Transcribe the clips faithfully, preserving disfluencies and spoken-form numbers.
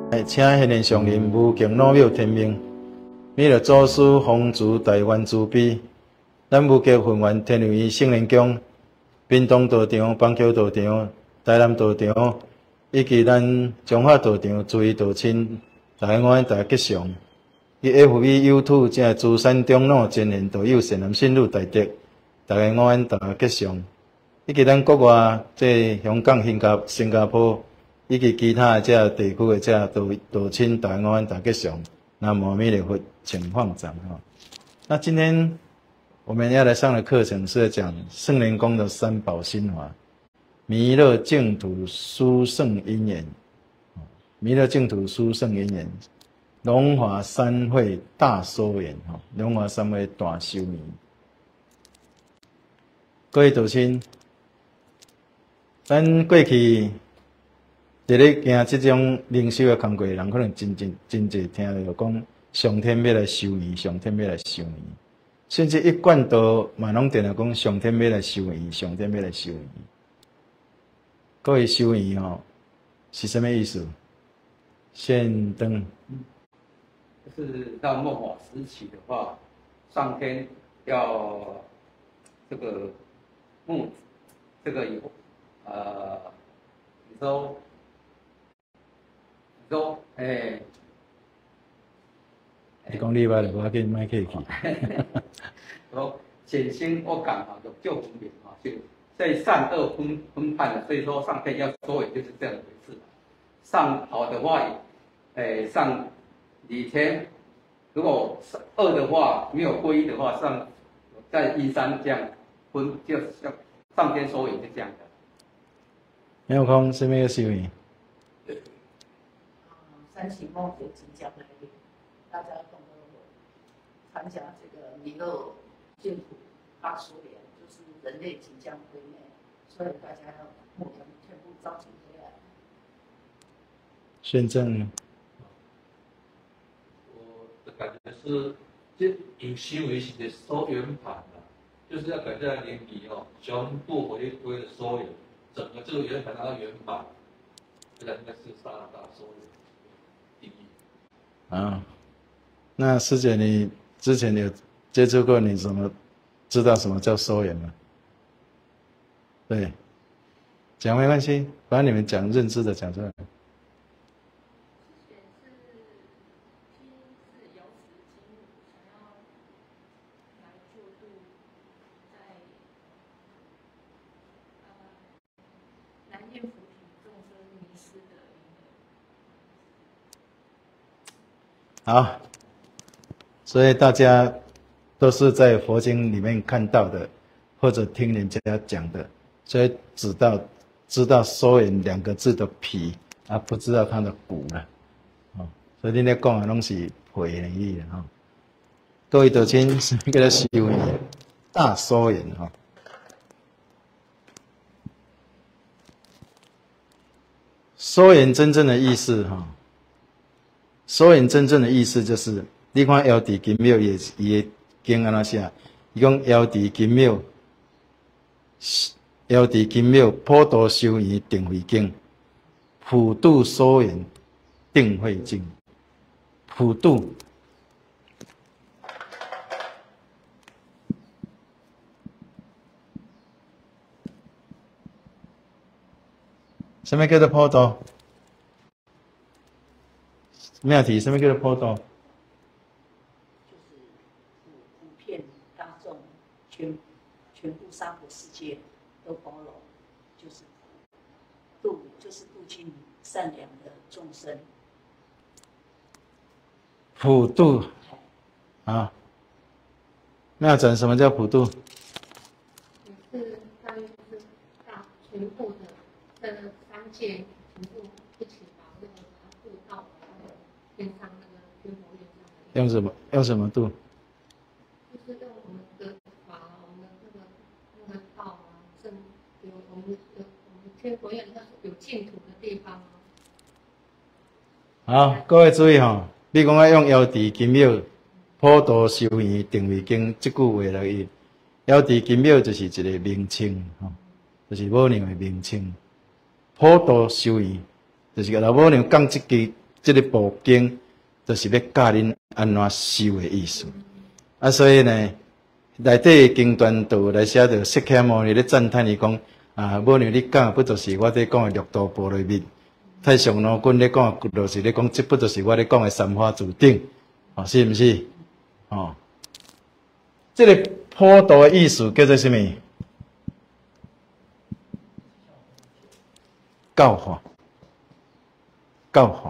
哎，请现任上人无敬老庙天命，弥勒祖师弘慈大愿慈悲，咱无极分愿天佑院圣人宫、屏东道场、邦桥道场、台南道场，以及咱彰化道场诸位道亲，大家安，大家吉祥。以 F B 有土正资产长老前贤道友善男信女大德，大家安，大家吉祥。以及咱国外即香港、新加新加坡。以及其他这地区的这道道亲，大家安，大吉祥。南无阿弥陀佛，请放掌哈。那今天我们要来上的课程是讲圣灵宫的三宝心法，弥勒净土殊胜因缘，弥勒净土殊胜因缘，龙华三会大修缘哈，龙华三会大修缘。各位道亲，咱过去。伫咧行即种灵修的工作的人，可能真真真侪听到讲上天要来修缘，上天要来修缘，甚至一贯道嘛拢定来讲上天要来修缘，上天要来修缘。各位修缘吼是什么意思？现灯。 就是到末法时期的话，上天要这个木这个有呃，你说。说，哎， 你讲你话就我紧卖客气。 说显心我感哈，有救分别哈，就所以善恶分分判的，所以说上天要说也就是这样的回事。上好的话，哎，上李天；如果恶的话，没有皈依的话，上在阴山这样分，就像上天说也是这样的。 没有空，什么要修缘？ 三期末节即将来临，大家懂得参加这个弥勒净土大修缘，就是人类即将毁灭，所以大家要目前全部召集回来。 宣证呢？ 我的感觉是，这有修为是的收圆盘啊，就是要感觉年底哦，全部回归的收圆，整个这个圆盘拿到圆满，这应该是大大收圆。 啊，那师姐，你之前有接触过，你怎么知道什么叫收圆吗？对，讲没关系，把你们讲认知的讲出来。好，所以大家都是在佛经里面看到的，或者听人家讲的，所以知道知道收圆两个字的皮啊，不知道它的骨了，哦，所以你咧讲的拢是皮的意思哈。各位道亲，什么叫做修缘？大收圆哈。收圆真正的意思哈。收圆真正的意思就是，你看腰地金庙也也经安怎写？伊讲腰地金庙，腰地金庙普度修缘定慧经，普度收圆定慧经，普度。什么叫做普度？妙题，什么叫做普度？ 就是普普遍大众，全全部三个世界都包容，就是度，就是度尽善良的众生。 普度啊，妙诊，什么叫普度？ 也是大约是大全部的这三界全部一起把那个度到天上那个天佛院上。 用什么？用什么度？ 就是用我们的法，我们的那个那个道啊，正有我们有我们天佛院它有净土的地方啊。 好，各位注意哈，你讲要用腰地金庙普度修缘定慧经这句话来译，腰地金庙就是一个名称吼，就是母娘的名称。普度修缘就是个老母娘讲这句这个部经就是要教恁安怎修的意思。啊，所以呢，内底经段都来写着释迦牟尼咧赞叹伊讲啊，无娘你讲不就是我伫讲的六度波罗蜜？太上老君咧讲，就是咧讲，这不就是我咧讲的三花主定，哦，是毋是？哦，这个普度的意思叫做什么？教化，教化。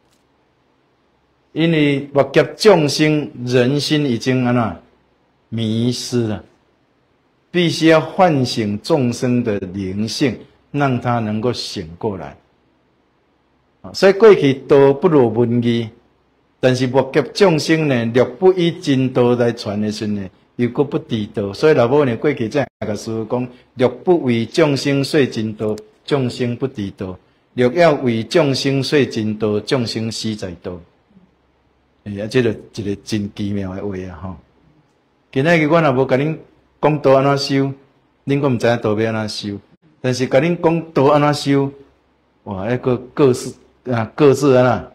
因为欲劫众生人心已经安怎迷失了，必须要唤醒众生的灵性，让他能够醒过来。所以过去道不如文义，但是欲劫众生呢，若不以真道来传的时呢，又搁不知道。所以老母呢，过去才甲师父讲：若不为众生说真道，众生不知道；若要为众生说真道，众生死在道。哎啊，这个一个真奇妙的话啊！吼，今仔日我若无甲恁讲道安怎修，恁阁毋知影道要安怎修。但是甲恁讲道安怎修，哇，那个各式啊，各自安怎，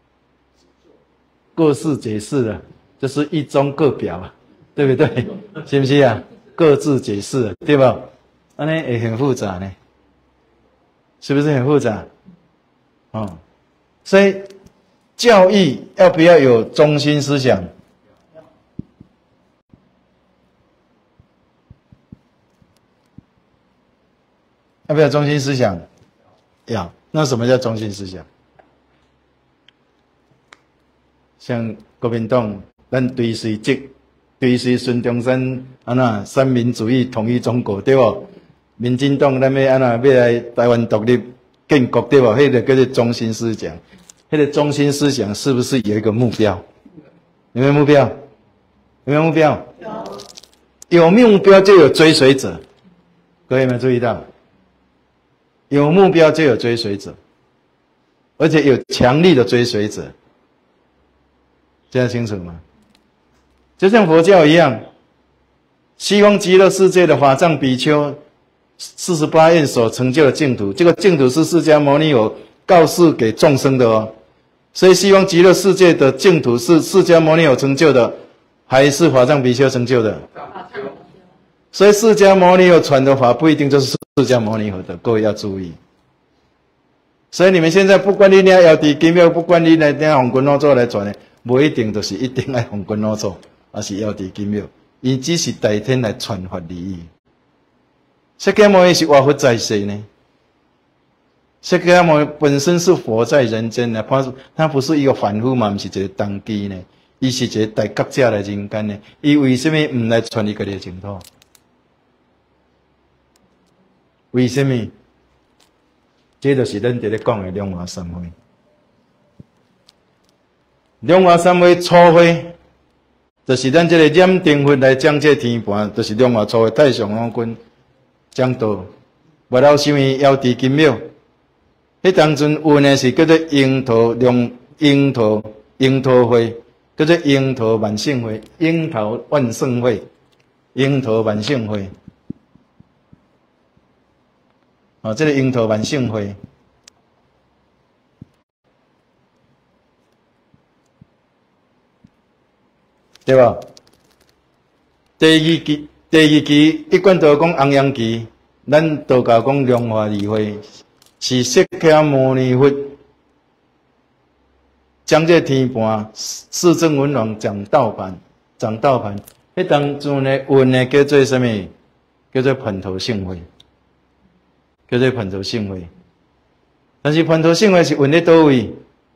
各式解释了，就是一中各表啊，对不对？是不是啊？各自解释，对吧？安尼会很复杂呢，是不是很复杂？哦，所以。教育要不要有中心思想？要不要中心思想？要。那什么叫中心思想？像国民党，咱追随即追随孙中山安那三民主义统一中国，对不？民进党咱要安那要来台湾独立建国，对不？迄个叫做中心思想。那个中心思想是不是有一个目标？有没有目标？有没有目标？有。有目标就有追随者，各位有没有注意到？有目标就有追随者，而且有强力的追随者，这样清楚吗？就像佛教一样，西方极乐世界的法藏比丘四十八愿所成就的净土，这个净土是释迦牟尼有告示给众生的哦，所以西方极乐世界的净土是释迦牟尼有成就的，还是法藏比丘成就的？所以释迦牟尼有传的法不一定就是释迦牟尼有的，各位要注意。所以你们现在不管你俩要地金庙，不管你俩俩红军老祖来传的，不一定就是一定爱红军老祖，而是要地金庙，伊只是代天来传法利益。释迦牟尼是活佛在世呢。释迦牟尼本身是佛在人间的，他他不是一个凡夫嘛，不是一个当机呢，伊是一个大觉者来人间呢。伊为什么唔来传伊家己的净土？为什么？这就是咱伫咧讲的龙华三会。龙华三会初会，就是咱这个念定佛来讲这天盘，就是龙华初会太上老君讲道，无老什么要地金庙。迄当阵运的是叫做樱桃龙樱桃樱桃会，叫做樱桃万圣会，樱桃万圣会，樱桃万圣会。哦，这个樱桃万圣会，对吧？第二期，第二期一贯道讲红阳期，咱道教讲龙华二会。是释迦牟尼佛将这天盘四正文王讲道盘，讲道盘。迄当中呢，运呢叫做什么？叫做盘头圣会，叫做盘头圣会。但是盘头圣会是运在倒位？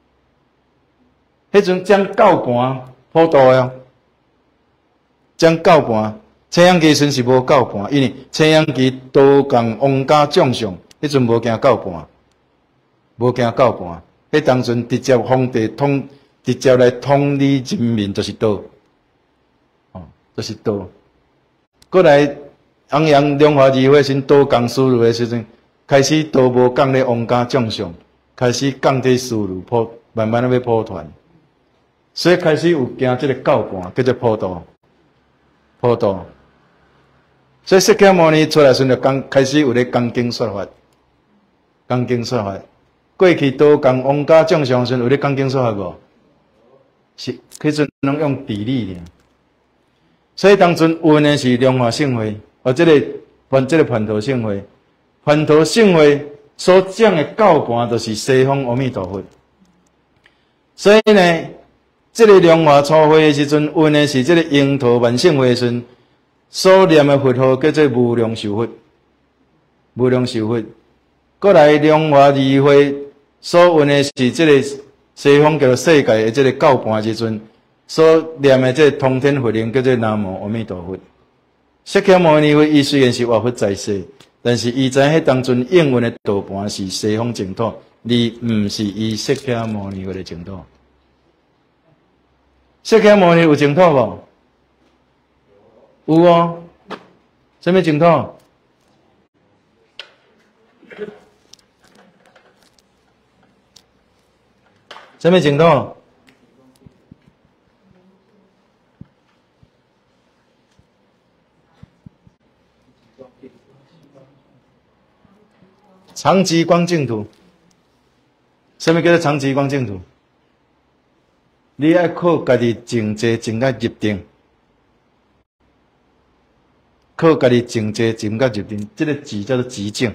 迄阵将教盘普渡呀，将教盘。青阳期阵是无教盘，因为青阳期道共王家将相。迄阵无惊教盘，无惊教盘。迄当阵直接皇帝统，直接来统理人民，就是道，哦，就是道。过来弘扬龙华二会先道讲思路的时阵，开始道无讲咧王家将相，开始讲这思路普，慢慢要普传，所以开始有惊这个教盘，叫做普渡，普渡。所以释迦牟尼出来时就讲开始有咧讲经说法。讲经说法， 过去都讲王家将相时有咧讲经数学无？是，迄阵拢用地理尔。所以当阵运的是龙华圣会，或这个反这个叛徒圣会，叛徒圣会所讲的教盘，就是西方阿弥陀佛。所以呢，这个龙华初会的时阵，运的是这个樱桃万圣会的时阵，所念的佛号叫做无量寿佛，无量寿佛。过来龙华二会所运的是这个西方叫做世界的这个教盘时阵，所念的这个通天佛灵叫做南无阿弥陀佛。释迦牟尼佛伊虽然是活佛在世，但是伊知迄当阵应运的道盘是西方净土，而毋是伊释迦牟尼佛的净土。释迦牟尼有净土无？有哦。什么净土？什么净土？长极光净土。什么叫做长极光净土？你要靠家己静坐静到入定，靠家己静坐静到入定，这个字叫做极静。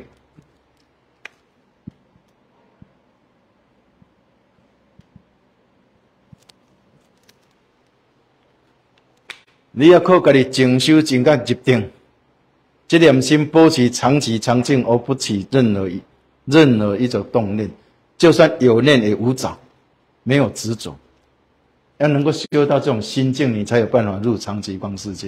你要靠家己静修静到入定，这念心保持长期长静，而不起任何一任何一种动念，就算有念也无着，没有执着。要能够修到这种心境，你才有办法入长极光世界。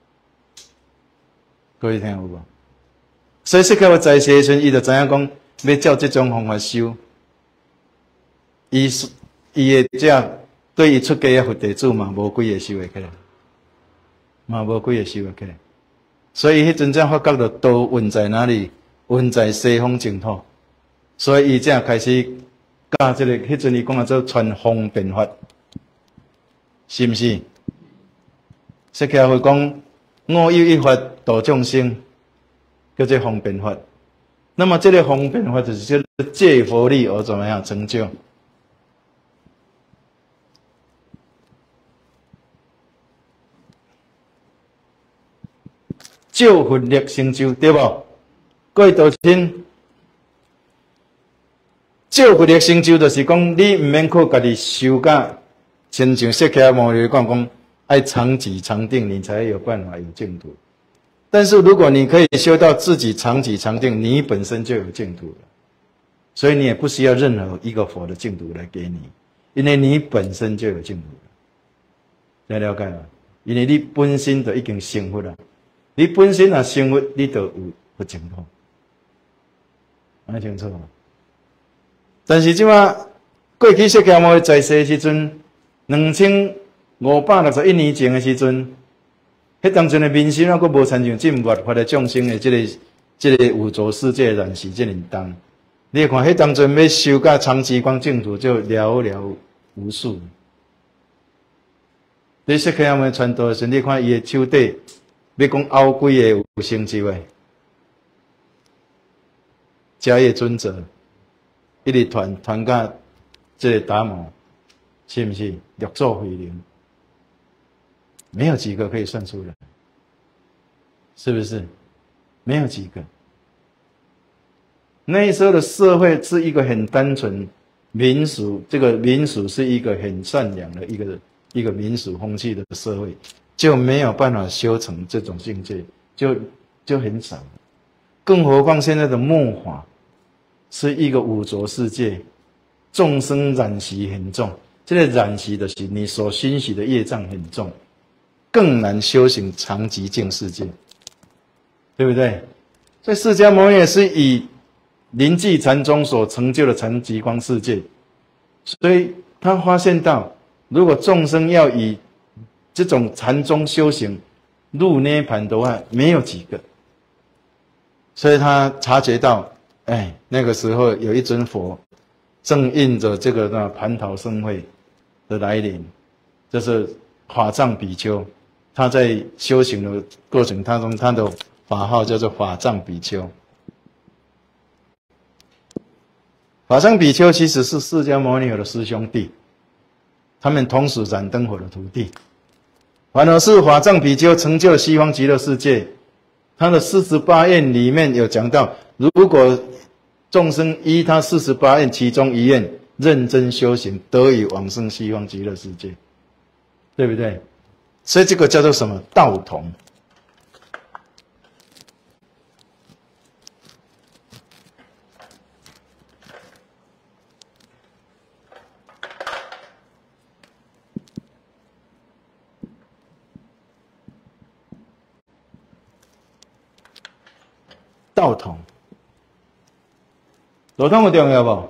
各位听有无？所以释迦佛在世时，伊就知影讲，要照这种方法修，伊伊的这对伊出家的佛弟子嘛，无几个修会起来。嘛无几个修会起来，所以迄真正发觉到道运在哪里？运在西方净土，所以伊才开始教这个。迄阵伊讲啊做传方便法，是毋是？释迦佛讲我有一法度众生，叫做方便法。那么这个方便法就是叫做借佛力而怎么样成就？借佛力成就，对无？各位道亲，借佛力成就，就是讲你毋免靠家己修甲，亲像释迦牟尼讲讲，爱长己长定，你才有办法有净土。但是如果你可以修到自己长己长定，你本身就有净土了，所以你也不需要任何一个佛的净土来给你，因为你本身就有净土了。大家了解吗？因为你本身就已经成佛了。你本身若生活，你就有佛净土，安清楚吗？但是即马过去释迦牟尼在世时阵，两千五百六十一年前的时阵，迄当阵的民心还阁无参像进末法的众生的即、这个即、这个五浊世界染习即尔重。你看迄当阵要修到长极光净土，就寥寥无数。你释迦牟尼传道的时候，你看伊的手底。要讲后几个有成就诶，迦叶尊者一直传传到这个达摩，是不是六祖慧能？没有几个可以算出来，是不是？没有几个。那时候的社会是一个很单纯民俗，这个民俗是一个很善良的一个一个民俗风气的社会。就没有办法修成这种境界，就就很少。更何况现在的末法是一个五浊世界，众生染习很重，这个染习的是你所熏习的业障很重，更难修行长极净世界，对不对？所以释迦牟尼也是以临济禅宗所成就的长极光世界，所以他发现到，如果众生要以这种禅宗修行入涅盘的话，没有几个，所以他察觉到，哎，那个时候有一尊佛，正应着这个呢蟠桃盛会的来临，就是法藏比丘，他在修行的过程当中，他的法号叫做法藏比丘。 法藏比丘其实是释迦牟尼佛的师兄弟，他们同属燃灯佛的徒弟。反而是法藏比丘成就西方极乐世界，他的四十八愿里面有讲到，如果众生依他四十八愿其中一愿认真修行，得以往生西方极乐世界，对不对？所以这个叫做什么？道同。道同，道同有重要无？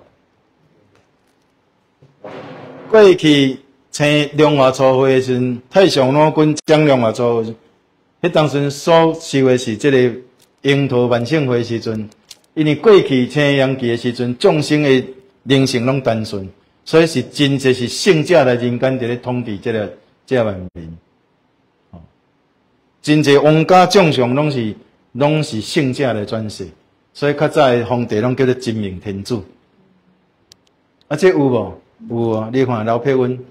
过去青龙华初会的时阵，太上老君讲龙华初会，迄当时所修的是这个樱桃万圣会时阵，因为过去青阳期的时阵，众生的灵性拢单纯，所以是真侪是圣者来人间伫咧统治这个这个万民。哦，真侪王家将相拢是。拢是圣者来转世，所以较早的皇帝拢叫做真命天子。啊，这有无？有啊！你看刘佩温，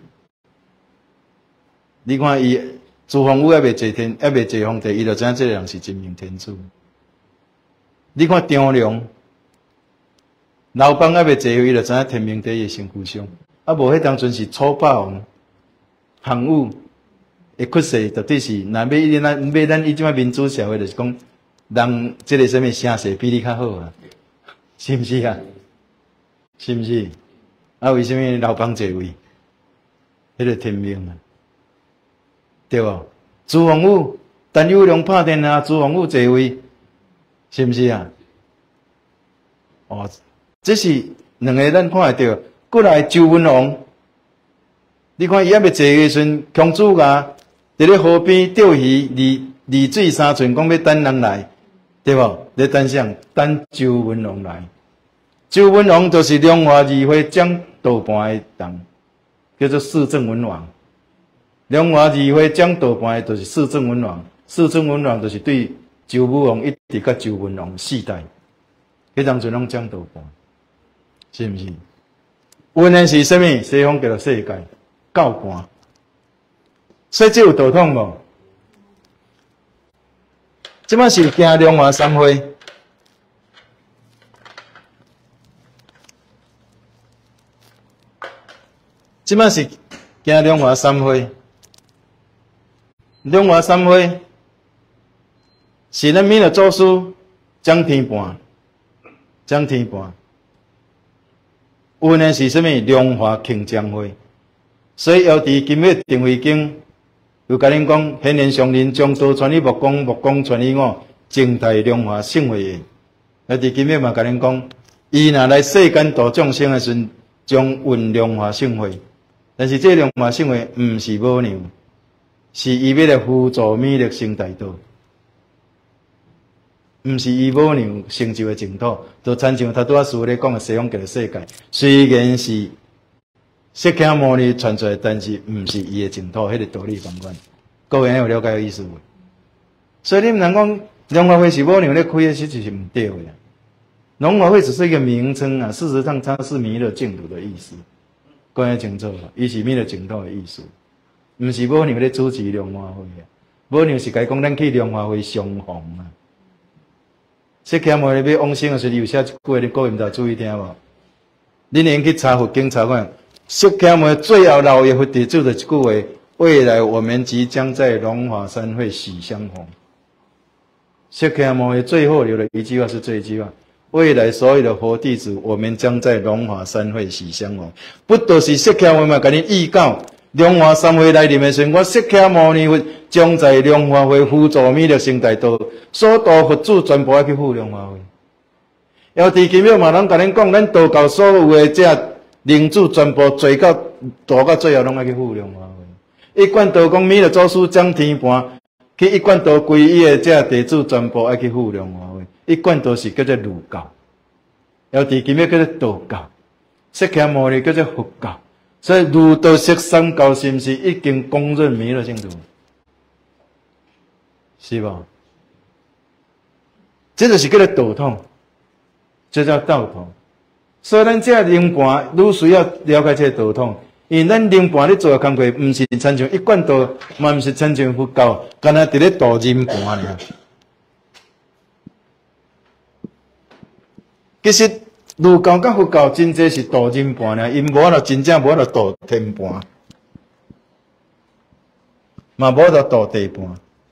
你看伊朱洪武还未做天，还未做皇帝，伊就知影这个人是真命天子。你看张良，刘邦还未做，伊就知影天命第一身躯上。啊，无迄当阵是楚霸王、项羽的屈世，绝对是。若要咱要咱伊即摆民主社会，就是讲。人这个什么声势比你较好啊？是不是啊？是不是？啊，为什么刘邦坐位？迄个天命啊，对无？朱洪武、陈友谅拍天下，朱洪武坐位，是不是啊？哦，这是两个咱看会到。过来周文王，你看伊还未坐的时阵，孔子啊，伫咧河边钓鱼，离离水三寸，讲要等人来。对无？咧等啥？等周文王来。周文王就是龙华议会掌道盘的人，叫做四正文王。龙华议会掌道盘的就是四正文王，四正文王就是对周武王一直到周文王四代，迄当阵拢掌道盘，是毋是？文的是啥物？西方叫做世界教盘，所以这有道统无？即摆是行龙华三会，即摆是行龙华三会。龙华三会是咱弥勒祖师掌天盘，掌天盘。有呢是啥物？龙华庆将会。所以要伫今日定位经。又甲恁讲，显然上人将道传于木工，木工传于我，静态龙华圣会的。啊，伫今日嘛甲恁讲，伊若来世间度众生的时阵，将运龙华圣会。但是这龙华圣会毋是母娘，是伊要来辅助弥勒成大道，毋是伊母娘成就的净土。就亲像他拄仔师傅咧讲的西方极乐世界，虽然是。释迦牟尼传出来，但是毋是伊的净土，迄个道理相关。各位有了解意思无？所以你们人讲龙华会是母娘咧开的，其实是毋对的。龙华会只是一个名称啊，事实上它是弥勒净土的意思。各位清楚无？伊是弥勒净土的意思，毋是母娘咧主持龙华会啊。母娘是甲伊讲，咱去龙华会相逢啊。释迦牟尼要往生的时候，有写一句话，你各位毋知注意听无？恁应去查佛经查看。释迦牟尼最后老爷佛弟子的一句话：未来我们即将在龙华山会喜相逢。释迦牟尼最后留的一句话是这一句话：未来所有的佛弟子，我们将在龙华山会喜相逢。不都是释迦牟尼甲你预告，龙华山会来临的时候，我释迦牟尼佛将在龙华会辅助弥勒成大道，所度佛子全部要去赴龙华会。要伫今日嘛，人甲恁讲，咱道教所有的这。灵子全部做到大到最后，拢爱去赴龙华会。一贯道讲弥勒祖师掌天盘，去一贯道皈依的这弟子全部爱去赴龙华会。一贯道是叫做儒教，要伫今日叫做道教，释迦牟尼叫做佛教。所以儒道释三教是毋是已经公认弥勒净土？是吧？这就是叫做道统，这叫道统。 所以咱这灵盘愈需要了解这道统，因为咱灵盘咧做诶工作，毋是亲像一贯道，嘛毋是亲像佛教，干那伫咧度人盘尔。其实儒教甲佛教真济是度人盘尔，因无法度真正无法度度天盘，嘛无法度度地盘。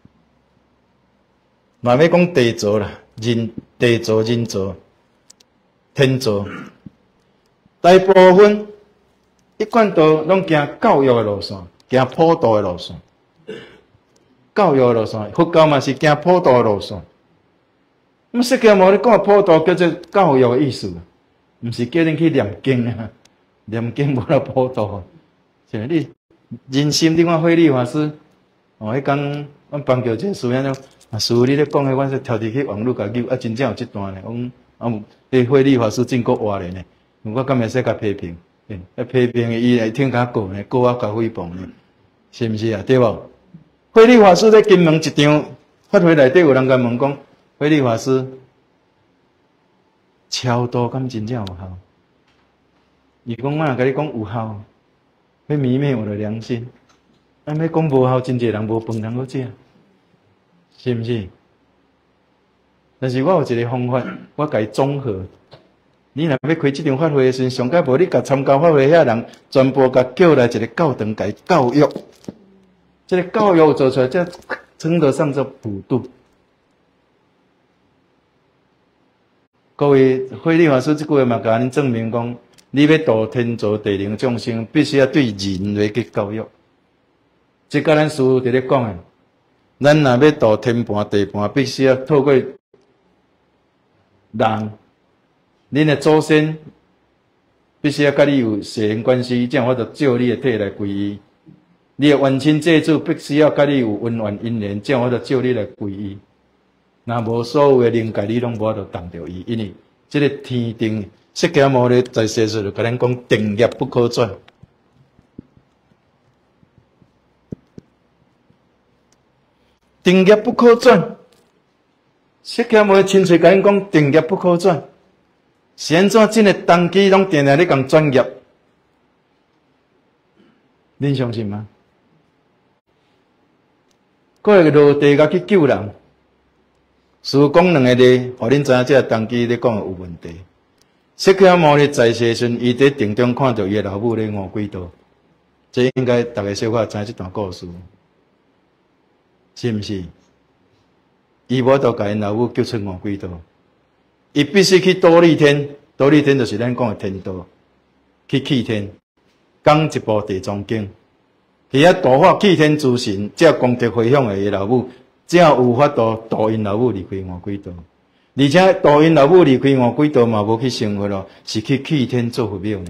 嘛要讲地造啦，人地造、人造、天造，大部分一贯道拢行教育的路线，行普渡的路线。教育的路线，佛教嘛是行普渡的路线。咁释迦牟尼讲普渡叫做教育的意思，毋是叫恁去念经啊，念经无得普渡。像你人心，你看慧理法师，哦，迄讲阮帮叫一个师兄讲。啊，师父，你咧讲诶，阮说跳入去网络甲扭，啊，真正有即段咧。讲啊，迄慧理法师真够活咧呢。我敢会使甲批评，啊，批评伊来听甲过呢，过啊甲诽谤呢，是毋是啊？对无？慧理法师咧金门一场法会内底，有人甲问讲，慧理法师超度敢真正有效？伊讲我若甲你讲有效，要泯灭我的良心。啊，要讲无效，真侪人无饭通好食。是毋是？但是我有一个方法，我甲伊综合。你若要开即场法会的时阵，上届无你甲参加法会遐人，全部甲叫来一个教堂，甲伊教育。这个教育做出来，才称得上做普渡。各位慧理法师即句话嘛，甲恁证明讲，你要度天造地灵众生，必须要对人来去教育。即甲咱师父伫咧讲诶。咱若要度天盘地盘，必须要透过人，恁的祖先必须要甲你有血缘关系，这样我就照你的体来皈依。你的冤亲债主必须要甲你有温缘因缘，这样我就照你来皈依。若无所有的灵界，你拢无法度动着伊，因为这个天定，释迦牟尼在世时就甲咱讲定业不可转。定业不可转，释迦牟尼亲嘴甲因讲定业不可转，是安怎？真个当机拢定定咧讲转业，恁相信吗？过个落地甲去救人，师父讲两个字，互恁知影这个当机咧讲有问题。释迦牟尼在世时，伊伫定中看到伊的老母咧饿鬼道，这应该大家小可知这段故事。是毋是？伊无度甲因老母救出五鬼道，伊必须去忉利天，忉利天就是咱讲的天道，去弃天，讲一部地藏经，去遐度化弃天之神，才功德回向伊老母，才有法度度因老母离开五鬼道。而且度因老母离开五鬼道嘛，无去生活咯，是去弃天做佛庙呢，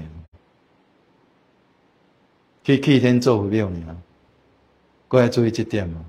去弃天做佛庙呢，各位注意这点嘛。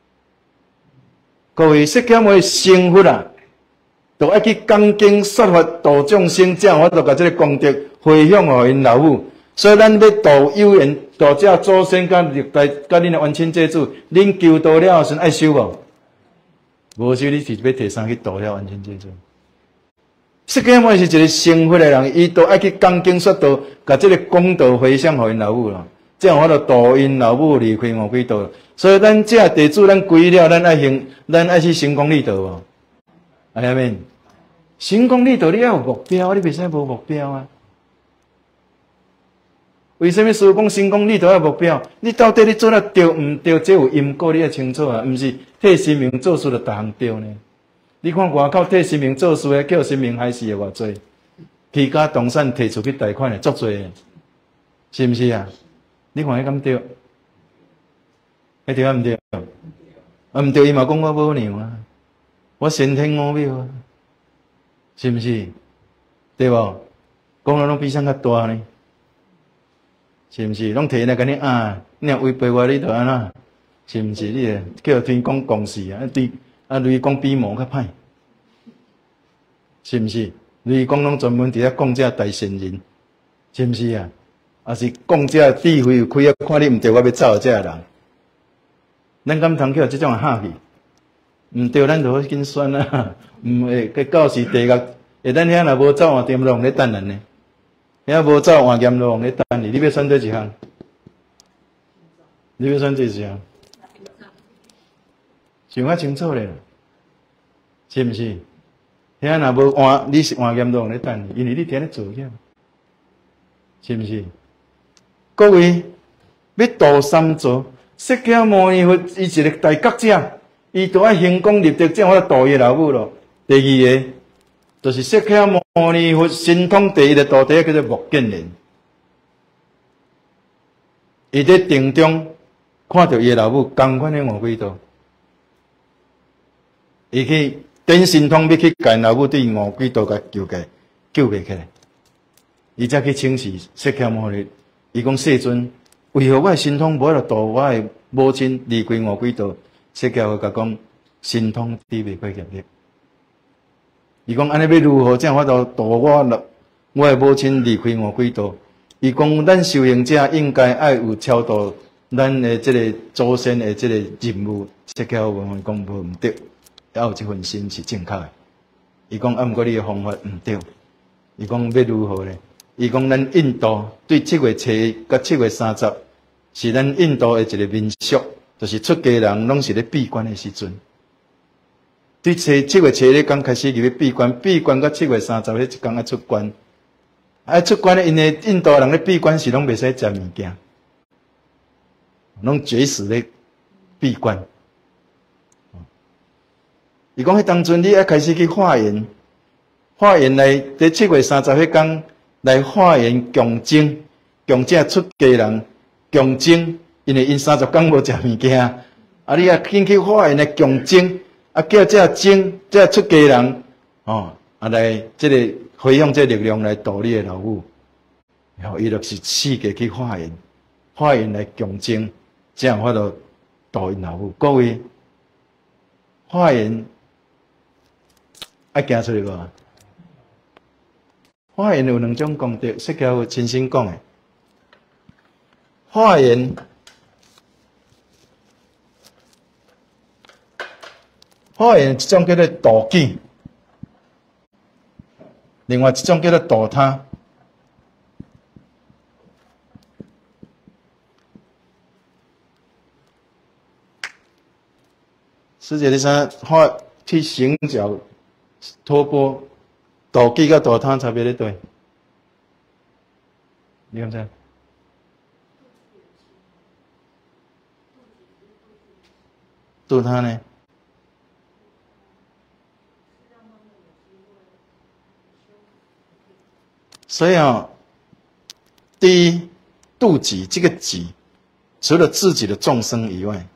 各位释迦牟尼成佛啊，就爱去讲经说法度众生，这样我就把这个功德回向给因老母。所以咱要度有缘，度这祖先甲历代甲恁的冤亲债主，恁求道了时爱修无？无修，你是要摕啥去度了冤亲债主？释迦牟尼是一个成佛的人，伊都爱去讲经说道，把这个功德回向给因老母咯。这样我就度因老母离开五鬼道。所以咱这地主咱归了，咱爱行，咱爱去成功利道无？哎呀免，成功利道你要有目标，你袂使无目标啊？为什么师父讲成功利道要目标？你到底你做了对毋对？这有因果你要清楚啊，毋是替神明做事就逐项对呢？你看外口替神明做事的，叫神明害死的偌济，起家动产摕出去贷款的足济的，是毋是啊？你看迄敢对？迄对啊毋对？啊毋对，伊嘛讲我无娘啊，我先天五庙啊，是毋是？对无？讲了拢比啥较大呢？是毋是？拢摕来甲你啊，你若违背我，你就安怎？是毋是？你叫天公公事啊？对啊，雷公比魔较歹，是毋是？雷公拢专门伫遐讲这大善人，是毋是啊？啊是讲这智慧有开啊，看你毋对，我要走这人。咱敢通叫即种客气？毋对，咱就好紧选啊！毋会，到时地个，下等遐若无走啊，点拢咧等人呢？ 遐无走换咸路咧等你，你要选择一项？你要选择一项？想较清楚咧，是毋是？遐若无换，你是换咸路咧等你，因为你伫咧做遐，是毋是？各位，要度三座，释迦牟尼佛伊一个大觉者，伊都爱行功立德，这样我度伊老母咯。第二个，就是释迦牟尼佛神通第一个徒弟叫做目犍连，伊伫定中看到伊老母同款的五鬼道，伊去点神通要去甲老母对五鬼道甲救起，救袂起来，伊才去请示释迦牟尼。伊讲世尊，为何我的神通无法度度我的母亲离开五鬼道？释迦佛甲讲，神通抵袂过业力。伊讲安尼要如何才法度度我了我的母亲离开五鬼道？伊讲咱修行者应该爱有超度咱的即个祖先的即个任务。释迦佛讲无毋对，要有这份心是正确的。伊讲啊，毋过你的方法毋对。伊讲要如何呢？伊讲咱印度对七月初一甲七月三十是咱印度的一个民俗，就是出家人拢是咧闭关的时阵。对七七月初一刚开始入去闭关，闭关到七月三十迄一天爱出关。啊出关咧，因为印度人咧闭关是拢袂使食物件，拢绝食咧闭关。伊讲迄当阵你爱开始去化缘，化缘来伫七月三十迄天。来化缘强精，强正出家人强精，因为因三十天无食物件，啊，你啊紧去化缘的强精，啊叫这精这出家人哦，啊来这个回用这力量来度你的老母，然后伊就是四界去化缘，化缘来强精，这样法度度因老母。各位，化缘爱行出去无？化缘有两种功德，释迦佛亲身讲的。化缘，化缘一种叫做度己，另外一种叫做度他。师姐，你啥化去行脚托钵？度己甲度他差别咧对，你敢知？度他呢？所以啊，第一，度己这个己，除了自己的众生以外，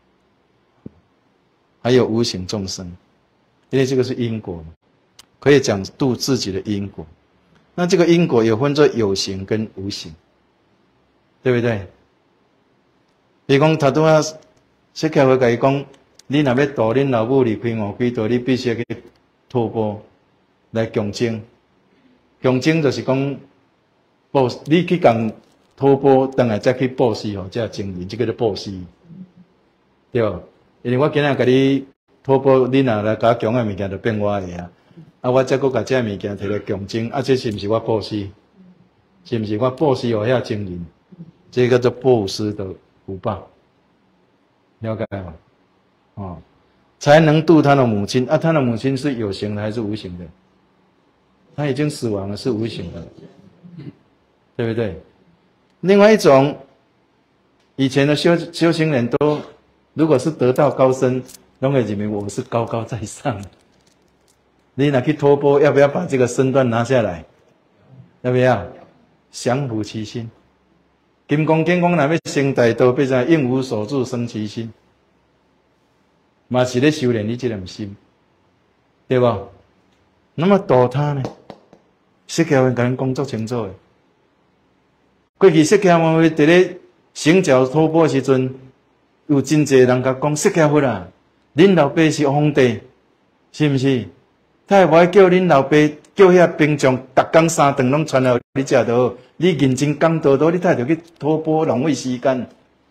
还有无形众生，因为这个是因果嘛。可以讲度自己的因果，那这个因果有分作有形跟无形，对不对？比如讲，他拄啊，释迦佛甲伊讲，你若要度恁老母离开五鬼道，你必须要去托钵来强精。强精就是讲，布你去共托钵，等下再去布施吼，才精灵，这个叫做布施，对吧？因为我今仔甲你托钵，你若来甲我强的物件，就变我的啊。啊！我再搁甲这物件摕来强精，啊！这是毋是我布施？是毋是我布施互遐精灵？这个叫做布施的福报，了解吗？哦，才能度他的母亲啊！他的母亲是有形的还是无形的？他已经死亡了，是无形的，对不对？另外一种，以前的修修行人都，如果是得道高僧，拢会认为我是高高在上的。你若去托钵，要不要把这个身段拿下来？要不要？降伏其心。金刚经讲，若要成大道，必须应无所住，生其心。嘛是咧修炼你这颗心，对吧？那么度他呢？释迦佛甲咱讲足清楚的。过去释迦牟尼伫咧行脚托钵时阵，有真济人甲讲：释迦佛啊，恁老爸是皇帝，是毋是？他会无爱叫恁老爸叫遐兵将，逐工三顿拢传到你遮就好。你认真讲道道，你太着去托钵浪费时间，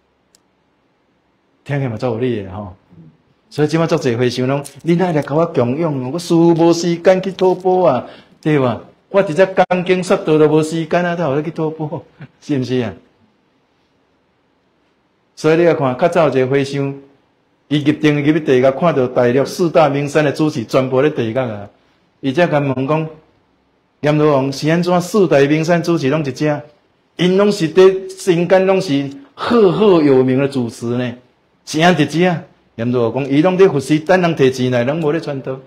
听起嘛足有理的吼。所以即摆足侪和尚拢，恁爱来甲我供养，我事无时间去托钵啊，对吧？ 我直接钢筋速度都无时间啊，才有去突破，是毋是啊？所以你要看，较早一个和尚，伊入定入去地甲，看到大陆四大名山的主持全部咧地甲啊，伊才甲问讲，阎罗王是安怎四大名山主持拢一只？因拢是伫人间拢是赫赫有名的主持呢，是安一只啊？阎罗王讲，伊拢伫佛寺等人摕钱来，拢无咧传道。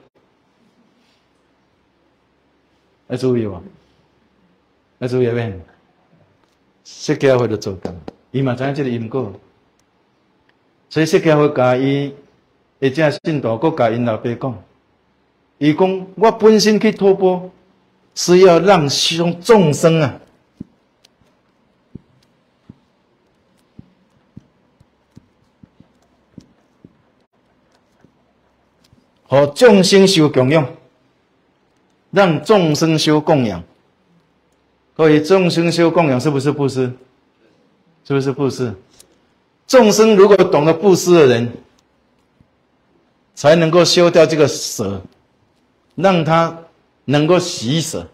要注意哦，要注意咩？释迦佛就做工，伊嘛知影即个因果。所以释迦佛甲伊一只信徒，佮甲因老爸讲，伊讲我本身去托钵，是要让众众生啊，和众生受供养，让众生修供养。所以众生修供养是不是布施？是不是布施？众生如果懂得布施的人，才能够修掉这个舍，让他能够喜舍。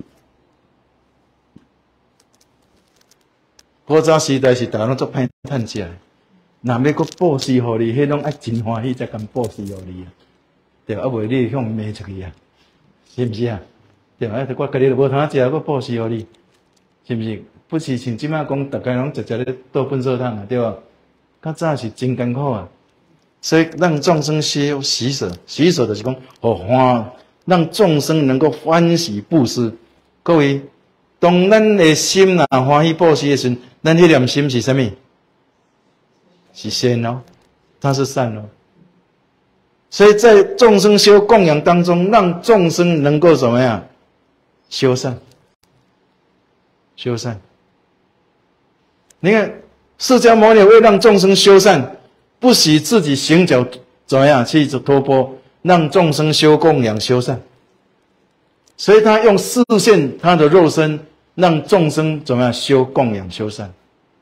古早时代是大家拢做歹趁食，若要搁布施互你，迄拢爱真欢喜才敢布施互你啊，对吧？啊，袂你向骂出去啊，是毋是啊？对吧？啊，我家己都无通食，搁布施互你，是毋是？不是像即摆讲，大家拢直接咧倒粪扫桶啊，对吧？较早是真艰苦啊，所以让众生修喜舍，喜舍就是讲，互欢，让众生能够欢喜布施。各位，当咱的心呐欢喜布施的时阵，咱迄念心是啥物？是善哦，它是善哦。所以在众生修供养当中，让众生能够怎么样？修善，修善。你看。释迦牟尼为让众生修善，不惜自己行脚怎么样去托钵，让众生修供养修善。所以他用视线他的肉身，让众生怎么样修供养修善。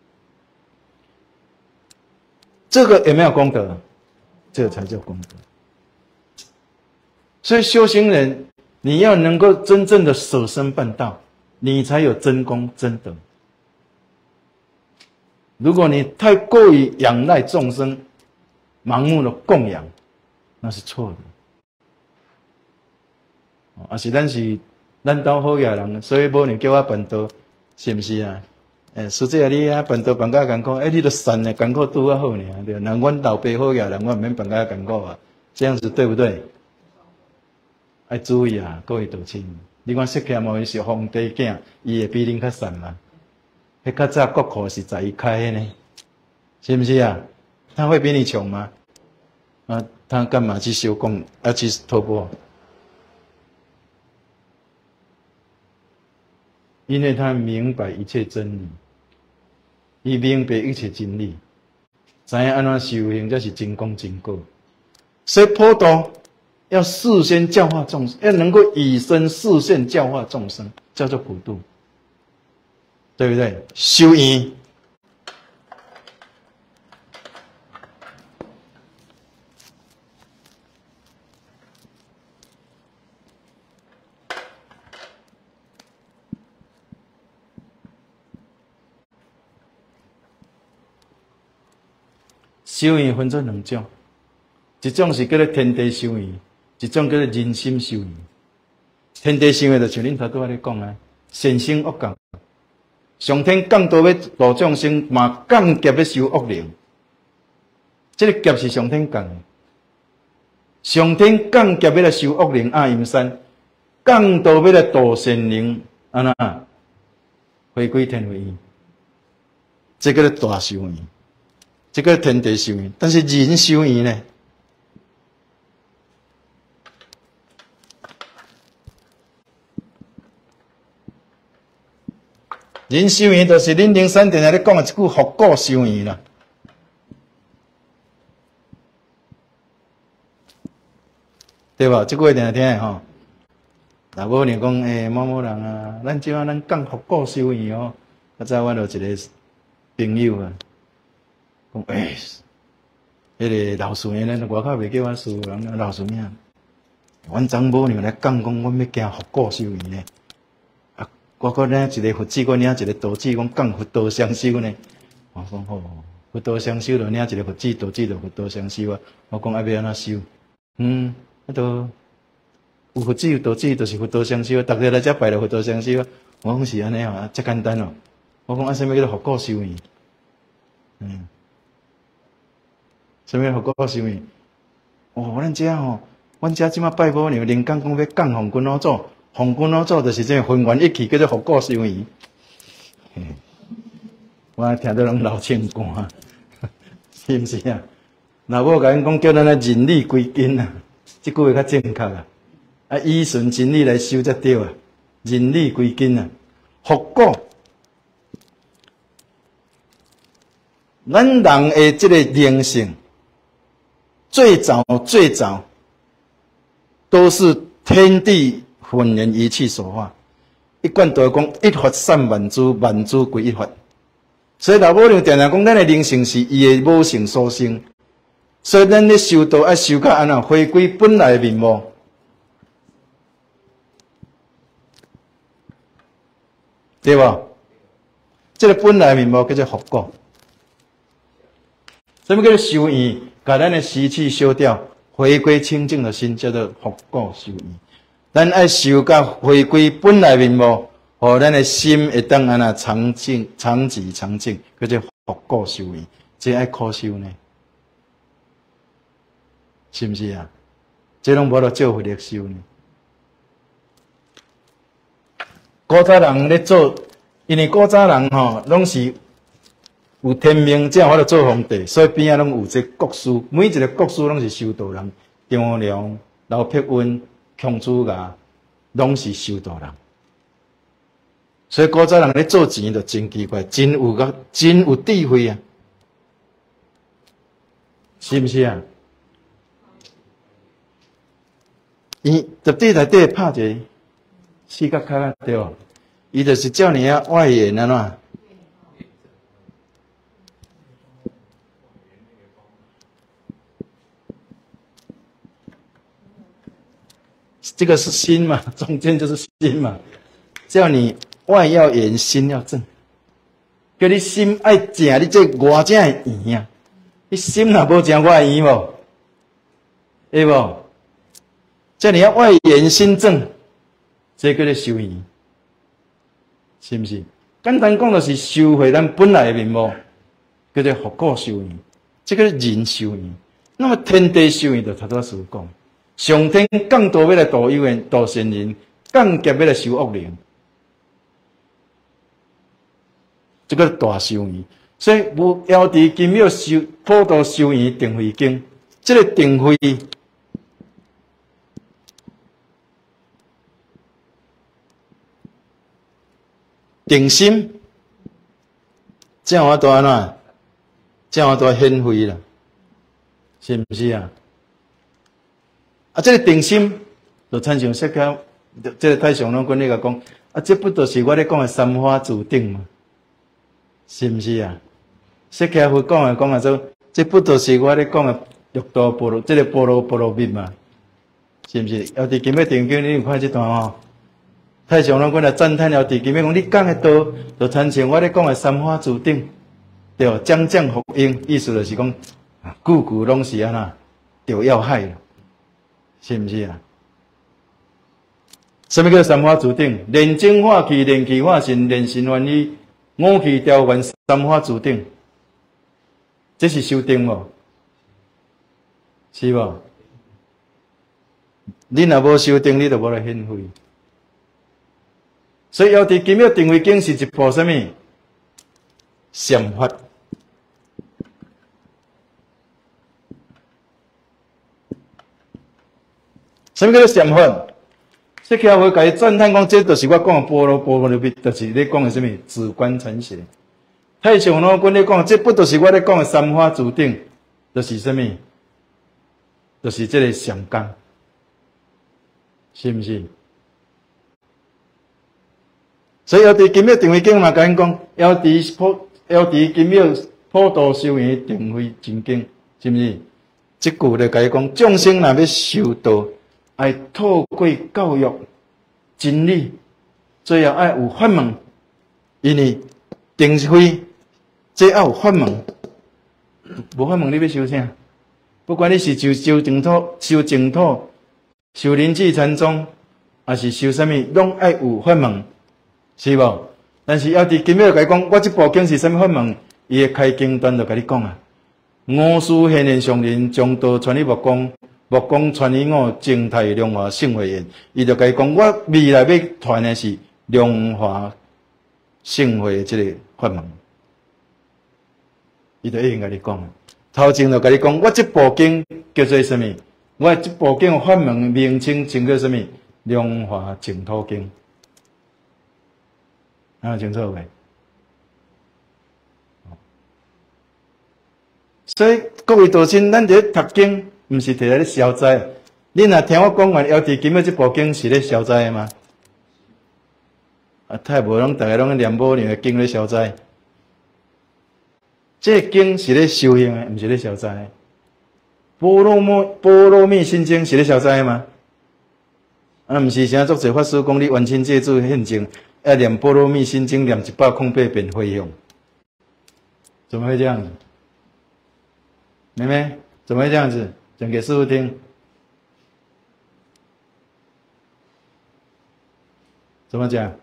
这个有没有功德？这个才叫功德。所以修行人，你要能够真正的舍身办道，你才有真功真德。如果你太过于仰赖众生，盲目的供养，那是错的。啊，是咱是咱兜好野人，所以无人叫我办道，是毋是啊？诶，实际啊，你啊办道办甲艰苦，诶，你都善的艰苦拄啊好尔，对。那阮老爸好野人，我毋免办甲艰苦啊，这样子对不对？要注意啊，各位道亲，你看释迦牟尼是皇帝囝，伊会比恁较善嘛？迄较早国库是在伊开的呢，是不是啊？他会比你穷吗？啊，他干嘛去修供，要去托钵？因为他明白一切真理，伊明白一切真理，知影安怎修行才是真功真果。所以普度要事先教化众生，要能够以身示现教化众生，叫做普度。对不对？修院，修院分做两种，一种是叫做天地修院，一种叫做人心修院。天地修院就像恁头拄仔咧讲啊，善生恶降。上天降道要度众生，嘛降劫要修恶灵。这个劫是上天降的，上天降劫要来修恶灵阿阴山，降道要来度善灵，安那回归天为一。这个大修院，这个天地修院，但是人修院呢？人修院就是恁灵山殿下咧讲的一句复古修院啦，对吧？这句话定定听的吼。若无你讲诶某某人啊，咱即摆咱讲复古修院哦。较早我就一个朋友啊，讲诶，迄个老师爷咱外口袂叫我师人老师爷，阮昨某呢来讲讲，阮要行复古修院呢。啊， 我搁领一个佛子，我领一个道子，讲讲佛道双修呢。我讲好，佛道双修就领一个佛子，道子就佛道双修啊。我讲啊要安怎修？嗯，啊都有佛子有道子，就是佛道双修啊。逐个来遮拜就佛道双修啊。我讲是安尼啊，遮简单哦。我讲啊，啥物叫做佛果修验？嗯，啥物叫佛果修验？哦，咱遮吼，阮遮即马拜宝娘，灵感讲要降红军老祖。红军老祖就是这分元一气，叫做佛果修验。我听到拢流清汗，是毋是啊？若无甲因讲叫咱来人理归根啊，即句话较正确啊。啊，依顺真理来修才对啊，人理归根啊。佛果，咱人的这个灵性，最早最早都是天地混元一气所化，一贯都讲一佛散万诸，万诸归一佛。所以老母娘常常讲，咱的灵性是伊的母性所生，所以咱咧修道要修到安怎回归本来的面目，对无？这个本来面目叫做佛果。什么叫做修验？把咱的习气修掉，回归清净的心，叫做佛果修验。咱爱修到回归本来面目，互咱的心会当安那常静、常寂、常静，叫做佛果修验。这爱苦修呢，是毋是啊？这拢无得照佛力修呢。古早人咧做，因为古早人吼拢是有天命，才有法度做皇帝，所以边仔拢有这国师，每一个国师拢是修道人，张良、刘辟温、孔子牙，拢是修道人。所以古早人咧做钱就真奇怪，真有个真有智慧啊，是毋是啊？伊特地内底拍一个四角卡啊，对无？伊就是叫你啊外延安怎？这个是心嘛，中间就是心嘛，叫你外要严，心要正。叫你心爱正，你这外正会圆啊。你心若无正，外圆无，会无？叫你要外严心正，这叫做修验，是不是？简单讲就是修回咱本来的面目，叫做佛果修验，这个人修验。那么天地修验就头拄师父讲。上天降道要来度有缘、度善人，降劫要来修恶灵，这个大修验。所以无要伫金庙修普度修验定慧经，这个定慧定心，这样我都安怎？这样我都显慧啦，是毋是啊？啊，这个定心就参像释迦，这个太上老君咧个讲，啊，这不就是我咧讲的三花主定嘛？是毋是啊？释迦佛讲的讲啊，说这不就是我咧讲的六道波罗，这个波罗波罗蜜嘛？是毋是？要伫金要定经，你有看这段吼？太上老君来赞叹了伫金要讲，你讲的道就参像我咧讲的三花主定，对哦，将将福音，意思就是讲，句句拢是安那着要害了。是毋是啊？什么叫三花主定？炼精化气，炼气化神，炼神化意，五气调换，三花主定。这是修定无？是无？你若无修定，你就无来显慧。所以要伫金庙定慧经是一部什么？禅法。什么叫做禅法？释迦佛甲伊赞叹讲，这就是我讲的般若波罗蜜，就是你讲的什么止观禅学。太上老君咧讲，这不就是我咧讲的三花主定，就是什么？就是这个禅功，是毋是？所以要伫金庙定慧经嘛，甲因讲，要伫普要伫金庙普度修验定慧真经，是毋是？这句咧甲伊讲，众生若要修道。爱透过教育真理， 最后爱有法门，因为定非这要有法门，无法门你要修啥？不管你是修修净土、修净土、修灵智禅宗，还是修啥物，拢爱有法门，是无？但是要伫今日甲你讲，我这部经是啥物法门？伊会开经段就甲你讲啊。五师现现上人，将道传于木公，木公传于我，静态量化性慧眼。伊就甲你讲，我未来要传的是量化性慧这个法门。伊就已经甲你讲，头前就甲你讲，我这部经叫做什么？我这部经法门名称称叫什么？量化净土经。啊，清楚未？所以各位道亲，咱伫咧读经，毋是摕来咧消灾。你若听我讲完，要伫今日这部经是咧消灾的吗？啊，太无拢，逐个拢念无念的经咧消灾。这个经是咧修行的，毋是咧消灾的。波罗蜜波罗蜜心经是咧消灾的吗？啊，毋是啥足侪法师讲你完清戒指现前，要念波罗蜜心经，念一百空八遍回向，怎么会这样子？妹妹，怎么会这样子？讲给师父听。怎么讲？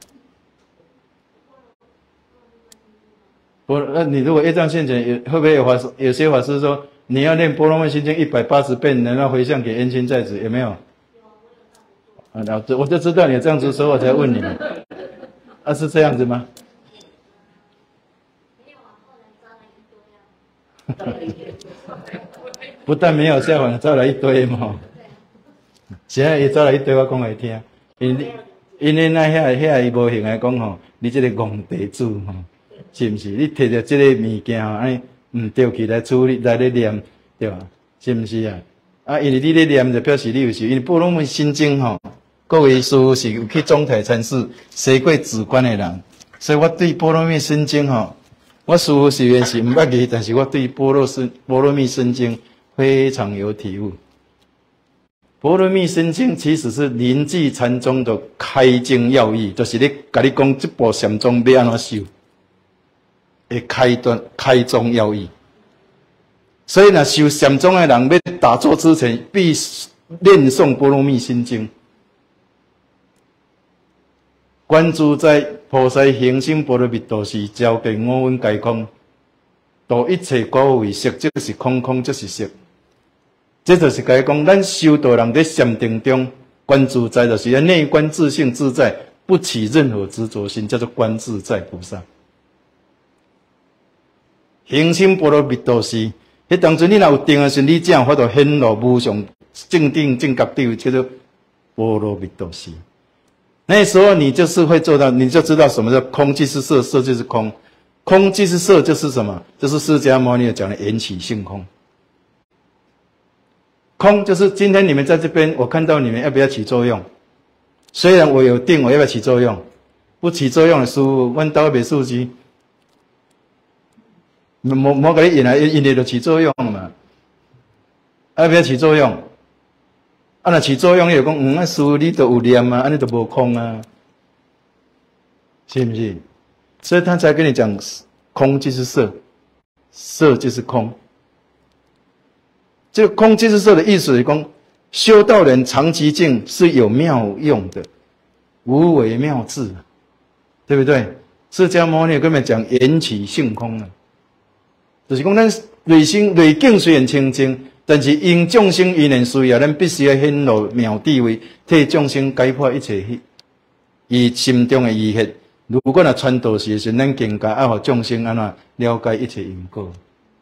波，那你如果业障现前，会不会有法师？有些法师说，你要念波罗蜜心经一百八十遍，然后回向给冤亲债主，有没有？啊，然后我就知道你这样子，所以我才问你们。啊，是这样子吗？不但没有下反，招来一堆嘛。现在伊招来一堆，我讲来听。因因为那遐遐伊无形来讲吼，你这个戆地主吼，是毋是？你摕着这个物件吼，安尼毋丢起来处理来咧念，对吧？是毋是啊？啊，因为你咧念就表示你有修，因为波罗蜜心经吼，各位师父是有去中台参事、西过止观的人，所以我对波罗蜜心经吼。我师父虽然是毋捌记，但是我对波罗僧波罗蜜心经非常有体悟。波罗蜜心经其实是临济禅宗的开经要义，就是咧甲你讲这部禅宗要安怎修，会开端开宗要义。所以呢，修禅宗的人要打坐之前，必念诵波罗蜜心经。观自在菩萨行深般若蜜多时，照见五蕴皆空，度一切果为色，即是空，空即是色。这就是甲伊讲，咱修道人在禅定中观自在，就是要内观自性自在，不起任何执着心，叫做观自在菩萨。行深般若蜜多时，迄当阵你若有定的时，你才有法度显露无上正定正觉地位，叫做般若蜜多时。那时候你就是会做到，你就知道什么叫空即是色，色就是空，空即是色，就是什么？就是释迦牟尼讲的缘起性空。空就是今天你们在这边，我看到你们要不要起作用？虽然我有定，我要不要起作用？不起作用的师父，阮兜袂数机，无无甲你引来，引来就起作用嘛？要不要起作用？啊，若起作用，你就讲，嗯，啊，师父你都有念啊，安尼都无空啊，是不是？所以他才跟你讲，空即是色，色就是空。这个空即是色的意思是讲，修道人长期静是有妙用的，无为妙智，对不对？释迦牟尼跟我们讲缘起性空啊，就是讲咱内心内境虽然清净。但是因众生因缘需要，咱必须要显露妙智慧，替众生解破一切伊心中的疑惑。如果若传道时阵，咱更加要互众生安怎了解一切因果。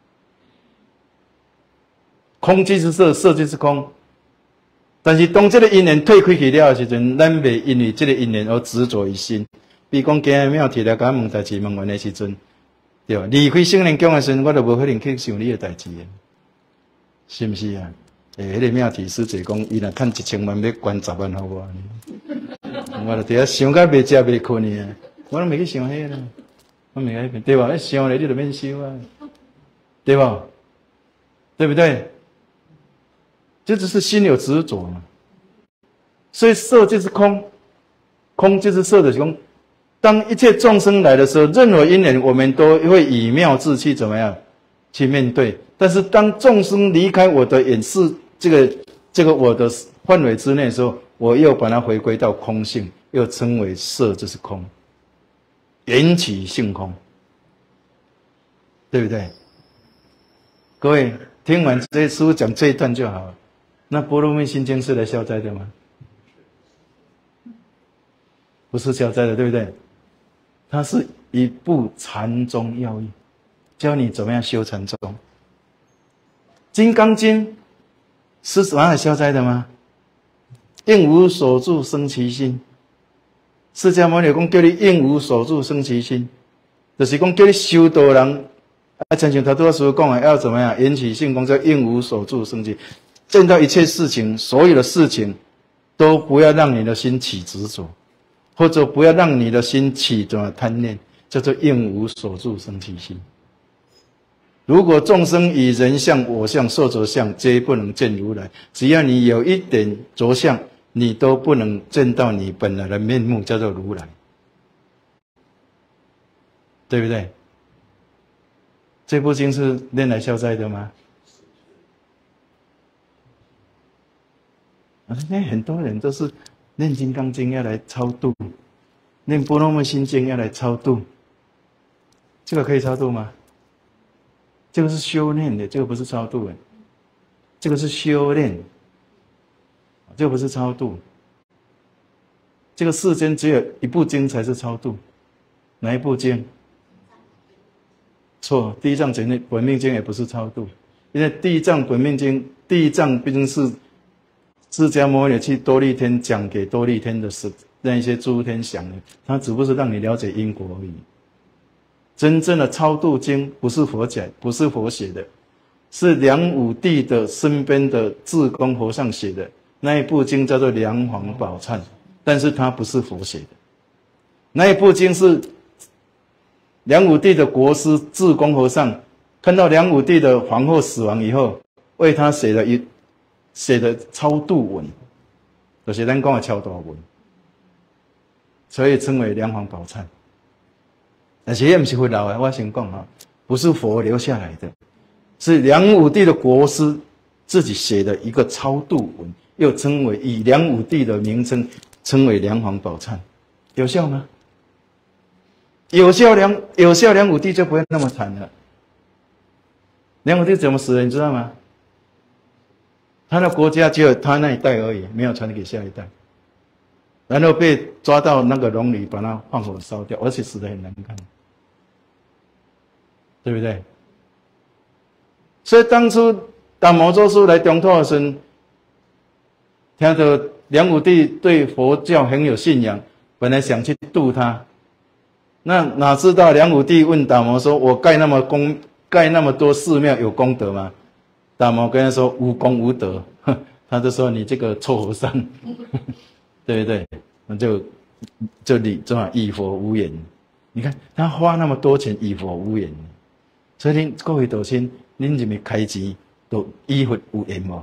空即是色，色即是空。但是当这个因缘退开去了的时阵，咱袂因为这个因缘而执着于心。比如讲，今日庙提来甲问代志，问完的时阵，对吧？离开圣灵宫的时阵，我就无可能去想你的代志的。是毋是啊？诶，迄个庙体师姐讲，伊若趁一千万要捐十万互我，我就伫遐想甲袂食袂困呢。我拢袂去想迄个，我袂去，对吧？你想咧，你就免修啊，对吧？对不对？这只是心有执着嘛。所以色就是空，空就是色的，是讲当一切众生来的时候，任何因缘我们都会以妙智去怎么样去面对。但是当众生离开我的眼视这个这个我的范围之内的时候，我又把它回归到空性，又称为色就是空，缘起性空，对不对？各位听完这师父讲这一段就好了。那般若蜜心经是来消灾的吗？不是消灾的，对不对？它是一部禅宗要义，教你怎么样修禅宗。金刚经是拿来消灾的吗？应无所住生其心。释迦牟尼讲叫你应无所住生其心，就是讲叫你修道人啊，亲像头拄仔师父讲的，要怎么样缘起性空，叫应无所住生其。见到一切事情，所有的事情，都不要让你的心起执着，或者不要让你的心起什么贪念，叫做应无所住生其心。如果众生以人相、我相、寿着相，皆不能见如来。只要你有一点着相，你都不能见到你本来的面目，叫做如来，对不对？这部经是念来消灾的吗？啊，那很多人都是念《金刚经》要来超度，念《般若蜜心经》要来超度，这个可以超度吗？这个是修炼的，这个不是超度的，这个是修炼，这个不是超度。这个世间只有一部经才是超度，哪一部经？错，《地藏本命经》也不是超度，因为《地藏本命经》，地藏毕竟是释迦牟尼去多利天讲给多利天的事，让一些诸天想的，他只不过是让你了解因果而已。真正的超度经不是佛讲，不是佛写的，是梁武帝的身边的智公和尚写的那一部经，叫做《梁皇宝忏》，但是它不是佛写的。那一部经是梁武帝的国师智公和尚看到梁武帝的皇后死亡以后，为他写了一写的超度文，就是咱讲的超度文，所以称为梁皇宝忏。但是也不是佛留的，我先讲哈，不是佛留下来的，是梁武帝的国师自己写的一个超度文，又称为以梁武帝的名称称为梁皇宝忏，有效吗？有效梁有效梁武帝就不会那么惨了。梁武帝怎么死的，你知道吗？他的国家只有他那一代而已，没有传给下一代，然后被抓到那个笼里，把他放火烧掉，而且死得很难看，对不对？所以当初达摩祖师来中土的时候，听到梁武帝对佛教很有信仰，本来想去度他，那哪知道梁武帝问达摩说：“我盖那么功，盖那么多寺庙，有功德吗？”达摩跟他说：“无功无德。”他就说：“你这个臭和尚，对不对？”那就就你这么以佛无言。你看他花那么多钱以佛无言，所以您各位道亲，您认为开钱都以佛有言吗？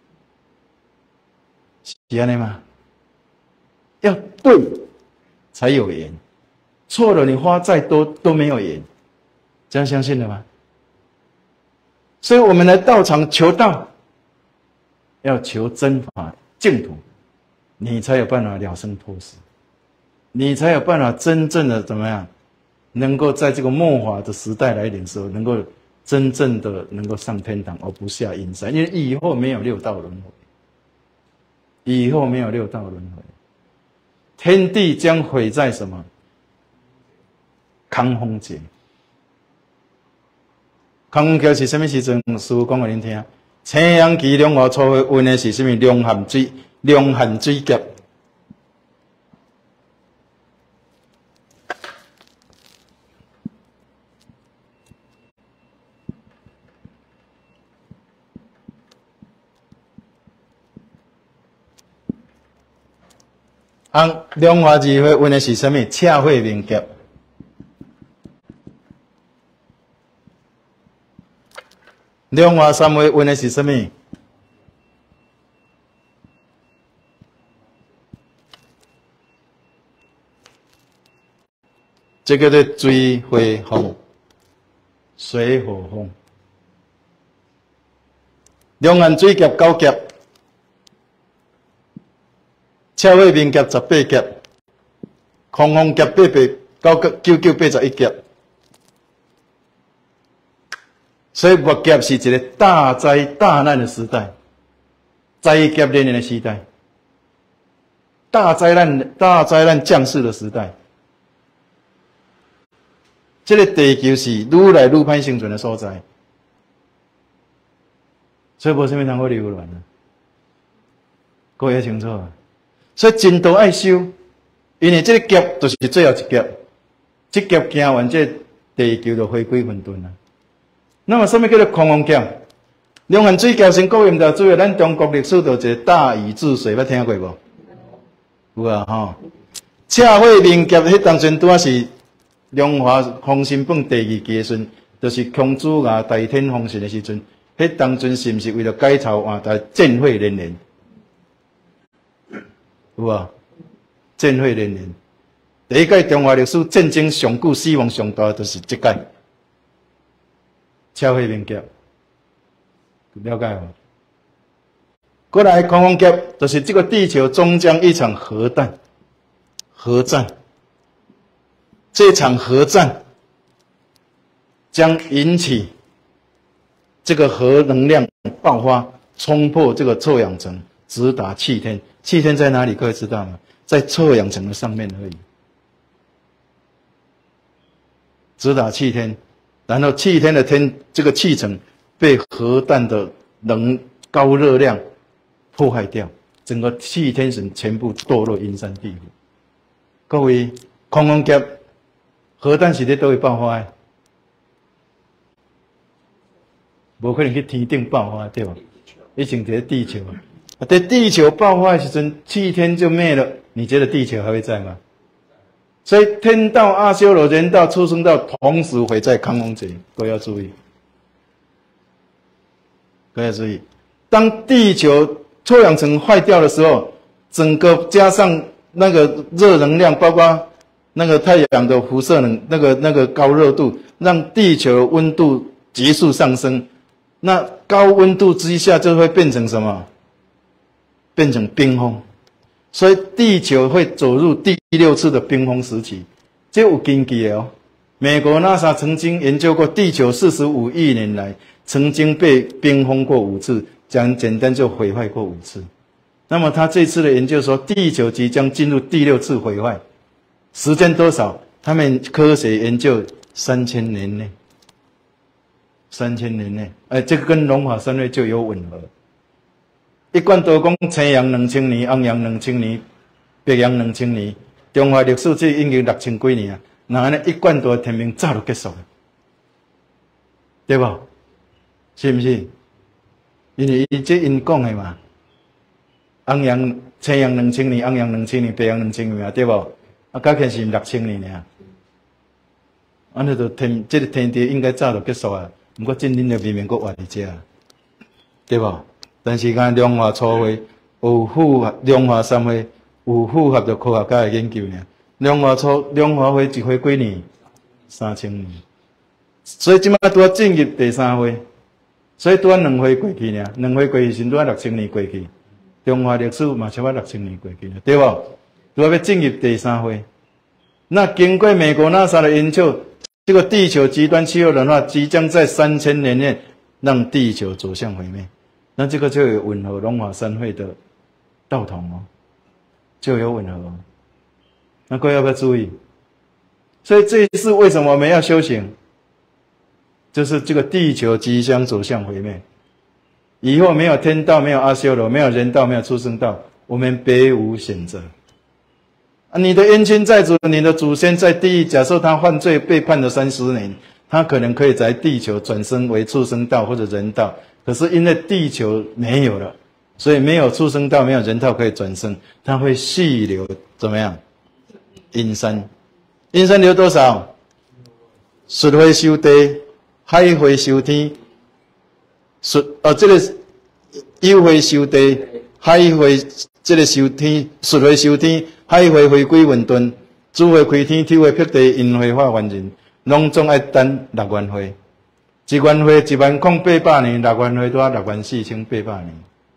是这样吗？要对才有言，错了你花再多都没有言，这样相信了吗？所以我们来道场求道，要求真法净土，你才有办法了生脱死，你才有办法真正的怎么样，能够在这个末法的时代来临的时候，能够真正的能够上天堂而不下阴山，因为以后没有六道轮回，以后没有六道轮回，天地将毁在什么？康风节。康风节是什么时阵？师父讲给恁听。青阳期两月初会运的是什么？龙汉水，龙汉水劫。啊，龙华二会运的是什么？赤火明劫。龙华三会运的是什么？ 这个叫水火风，水火风。两岸水夹九夹，车尾面夹十八夹，空风夹八八九九九八十一夹。所以月夹是一个大灾大难的时代，灾劫连连的时代，大灾难大灾难降世的时代。这个地球是愈来愈歹生存的所在，所以无啥物通好留恋啊。各位清楚啊？所以真道爱修，因为这个劫就是最后一劫，这劫行完，这地球就回归混沌啊。那么，什么叫做空风劫？两岸水交成各因着主要，咱中国历史就一个大禹治水，捌听过无？有啊，吼。赤火明劫迄当阵拄啊是龙华封神榜第二期的时阵，就是孔子牙大天封神的时阵，迄当阵是毋是为了改朝换代，战火连连？有啊，战火连连。第一届中华历史战争上久、死亡上大，就是这届。赤火明劫，了解吗？过来空风劫，就是这个地球终将一场核弹、核战。这场核战将引起这个核能量爆发，冲破这个臭氧层，直达气天。气天在哪里？各位知道吗？在臭氧层的上面而已，直达气天。然后气天的天这个气层被核弹的能高热量破坏掉，整个气天神全部堕落阴山地狱。各位，空风劫核弹是咧倒位爆发的？无可能去天顶爆发对吧？一定在地球啊！在地球爆发的时阵，气天就灭了，你觉得地球还会在吗？所以天道、阿修罗、人道、畜生道同时毁在空风劫，各位要注意。各位要注意，当地球臭氧层坏掉的时候，整个加上那个热能量，包括那个太阳的辐射能，那个那个高热度，让地球温度急速上升。那高温度之下就会变成什么？变成冰封。所以地球会走入第六次的冰封时期，这有根据的哦。美国 NASA 曾经研究过，地球四十五亿年来曾经被冰封过五次，讲简单就毁坏过五次。那么他这次的研究说，地球即将进入第六次毁坏，时间多少？他们科学研究三千年内，三千年内，哎，这个跟龙华三位就有吻合。一贯都讲青阳两千年，红阳两千年，白阳两千年，中华历史只已经六千几年啊！那安尼一贯都天命早就结束了，对不？是不是？因为伊这因讲的嘛，红阳、青阳两千年，红阳两千年，白阳两千年啊，对不？啊，加起来是六千年尔。安尼就天，这个天地应该早就结束啊，不过今年就明明搁活伫这啊，对不？但是讲量化初会有符合，量化三会有符合着科学家的研究呢。量化初、量化会一回几年？三千年。所以即摆拄啊进入第三回，所以拄啊两回过去呢，两回过去是拄啊六千年过去，中华历史嘛差不多六千年过去了，对不？拄啊要进入第三回。那经过美国 NASA 的研究，这个地球极端气候暖化即将在三千年内让地球走向毁灭。那这个就有吻合龙华三会的道统哦，就有吻合哦。那各位要不要注意？所以这一次为什么我们要修行？就是这个地球即将走向毁灭，以后没有天道，没有阿修罗，没有人道，没有畜生道，我们别无选择。啊，你的冤亲债主，你的祖先在地狱，假设他犯罪被判了三十年，他可能可以在地球转生为畜生道或者人道。可是因为地球没有了，所以没有畜生道，没有人道可以转生，它会细流怎么样？阴山，阴山流多少？水火修地，海火修天。水哦，这个有火修地，海火这个修天，水火修天，海火回归混沌。 主会开天，天会辟地，因会化万人，拢总爱等六元岁。一元岁一万空八百年，六元岁拄啊六万四千八百年。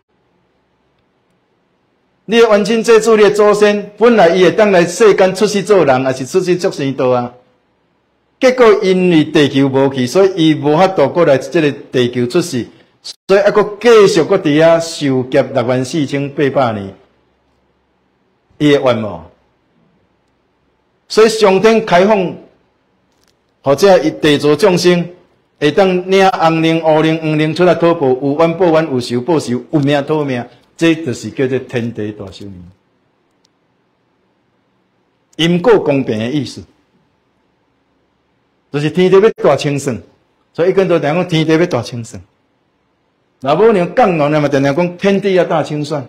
你的冤亲债主，你的祖先，本来伊会当来世间出世做人，还是出世作生道啊？结果因为地球无去，所以伊无法度过来这个地球出世，所以还佫继续佫伫遐受劫六万四千八百年，伊的冤无？所以上天开放，或者伊地座众生会当领红灵、乌灵、黄灵出来讨报，有冤报冤，有仇报仇，有命讨命，这就是叫做天地大修行，因果公平的意思。就是天地要大清算，所以一根都讲天地要大清算。若无你讲喏，那么常常讲天地要大清算，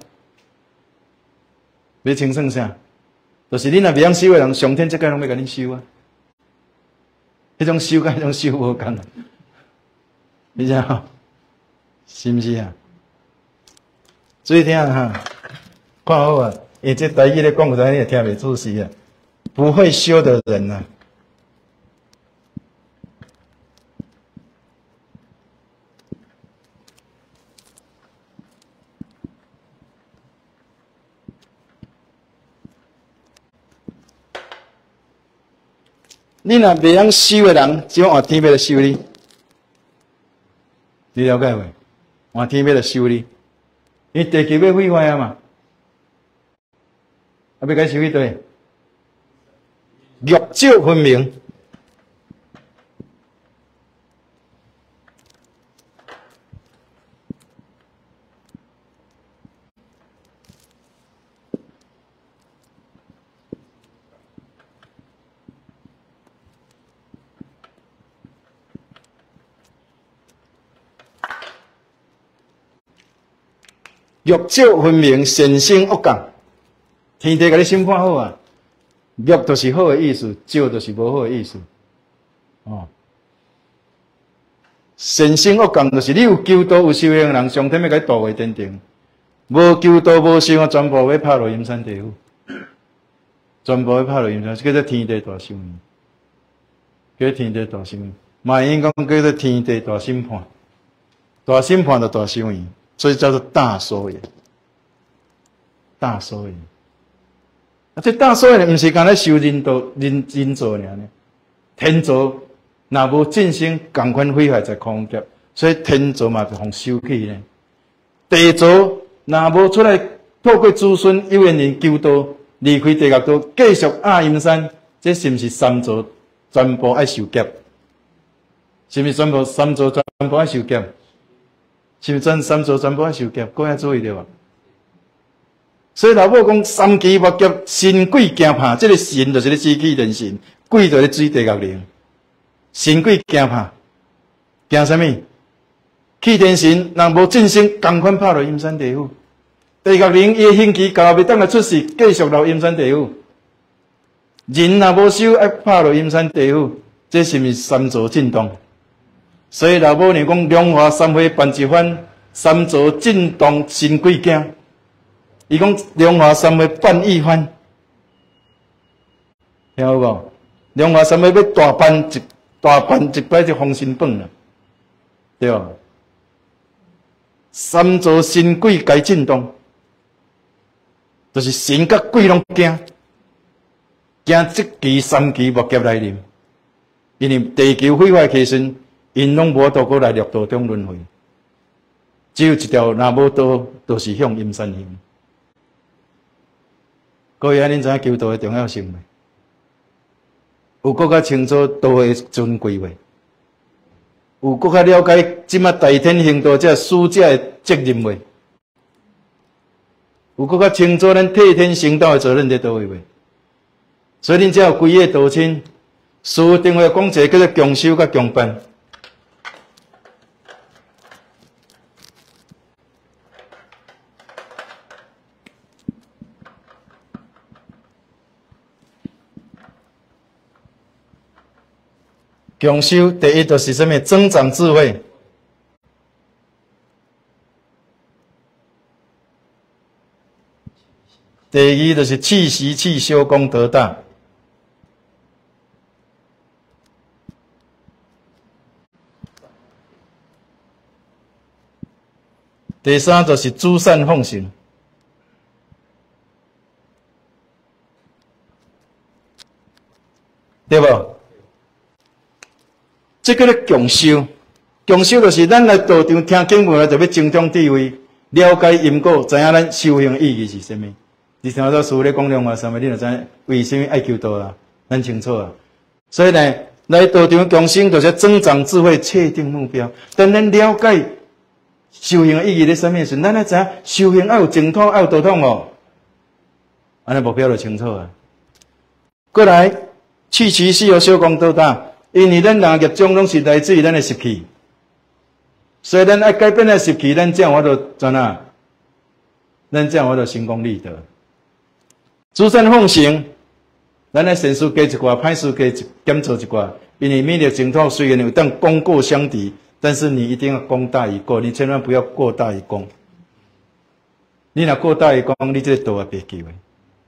要清算啥？就是你若袂晓修的人，上天这个拢要甲你修啊。迄种修甲迄种修无共啊，你知道？是毋是啊？注意听哈，看好啊，因为这台语咧讲出来你也听袂仔细啊。不会修的人啊。你若袂晓修的人，只有换天要来修你，你了解袂？换天要来修你，因为地球要毁坏啊嘛，啊要甲修迄对，玉照分明。玉照分明，善生恶降。天地甲你审判好啊！玉就是好的意思，照就是无好的意思。哦，善生恶降就是你有求道有修行的人，上天要甲你度化天庭；无求道无修，全部要拍落阴山地府，全部要拍落阴山，叫做天地大修行，叫做天地大修行。嘛应讲叫做天地大审判，大审判就大修行。所以叫做大疏远，大疏远。啊，这大疏远毋是干咧修人道、人人造尔呢？天造若无振兴，共款毁坏在空劫，所以天造嘛就互收起呢。地造若无出来透过子孙有缘人求道，离开地狱道，继续压阴山，这是毋是三造全部爱受劫？是毋是全部三造全部爱受劫？是毋是真三造全部爱受劫？各位注意着无？所以老母讲三奇莫劫，神鬼惊怕。这个神就是咧指气人神，鬼就是咧水地狱灵。神鬼惊怕，惊什么？气天神若无振兴，共款拍落阴山地府。地狱灵伊兴起，到后袂当来出世，继续落阴山地府。人若无修，爱拍落阴山地府，这是毋是三造震动？所以老母娘讲，龙华三会办一番，三造震动神鬼惊。伊讲龙华三会办一番，听有无？龙华三会要大办一大办一摆就封神榜啦，对吧？三造神鬼该震动，就是神甲鬼拢惊，惊即期三期莫劫来临，因为地球毁坏起身。因拢无渡过来六道中轮回，只有一条，若无道，就是向阴山行。各位，恁知影求道的重要性未？有搁较清楚道的尊贵未？有搁较了解即马大天行道这使者的责任未？有搁较清楚咱替天行道的责任在倒位未？所以恁才有规个道亲，师定会讲一个叫做强修甲强办。强修第一就是什么？增长智慧。第二就是气息气修功德大。 第三就是诸善奉行，对不？这个咧共修，共修就是咱来道场听经文，就要精通智慧，了解因果，知影咱修行意义是啥物。你听到师父咧讲两话三话，你就知影为什么爱求道啊？咱清楚啊。所以呢，来道场共修就是增长智慧，确定目标。当咱了解修行的意义咧啥物时，咱来知影修行要有净土，要有道统哦。安尼目标就清楚啊。过来，去其是由小功德大。因为咱人业种拢是来自于咱的习气，所以咱爱改变咱习气，咱这样我就怎啊？咱这样我就成功立德。诸善奉行，咱的善事加一寡，歹事加减做一寡。因为弥勒净土虽然有当功过相抵，但是你一定要功大于过，你千万不要过大于功。你若过大于功，你这个道也别机会，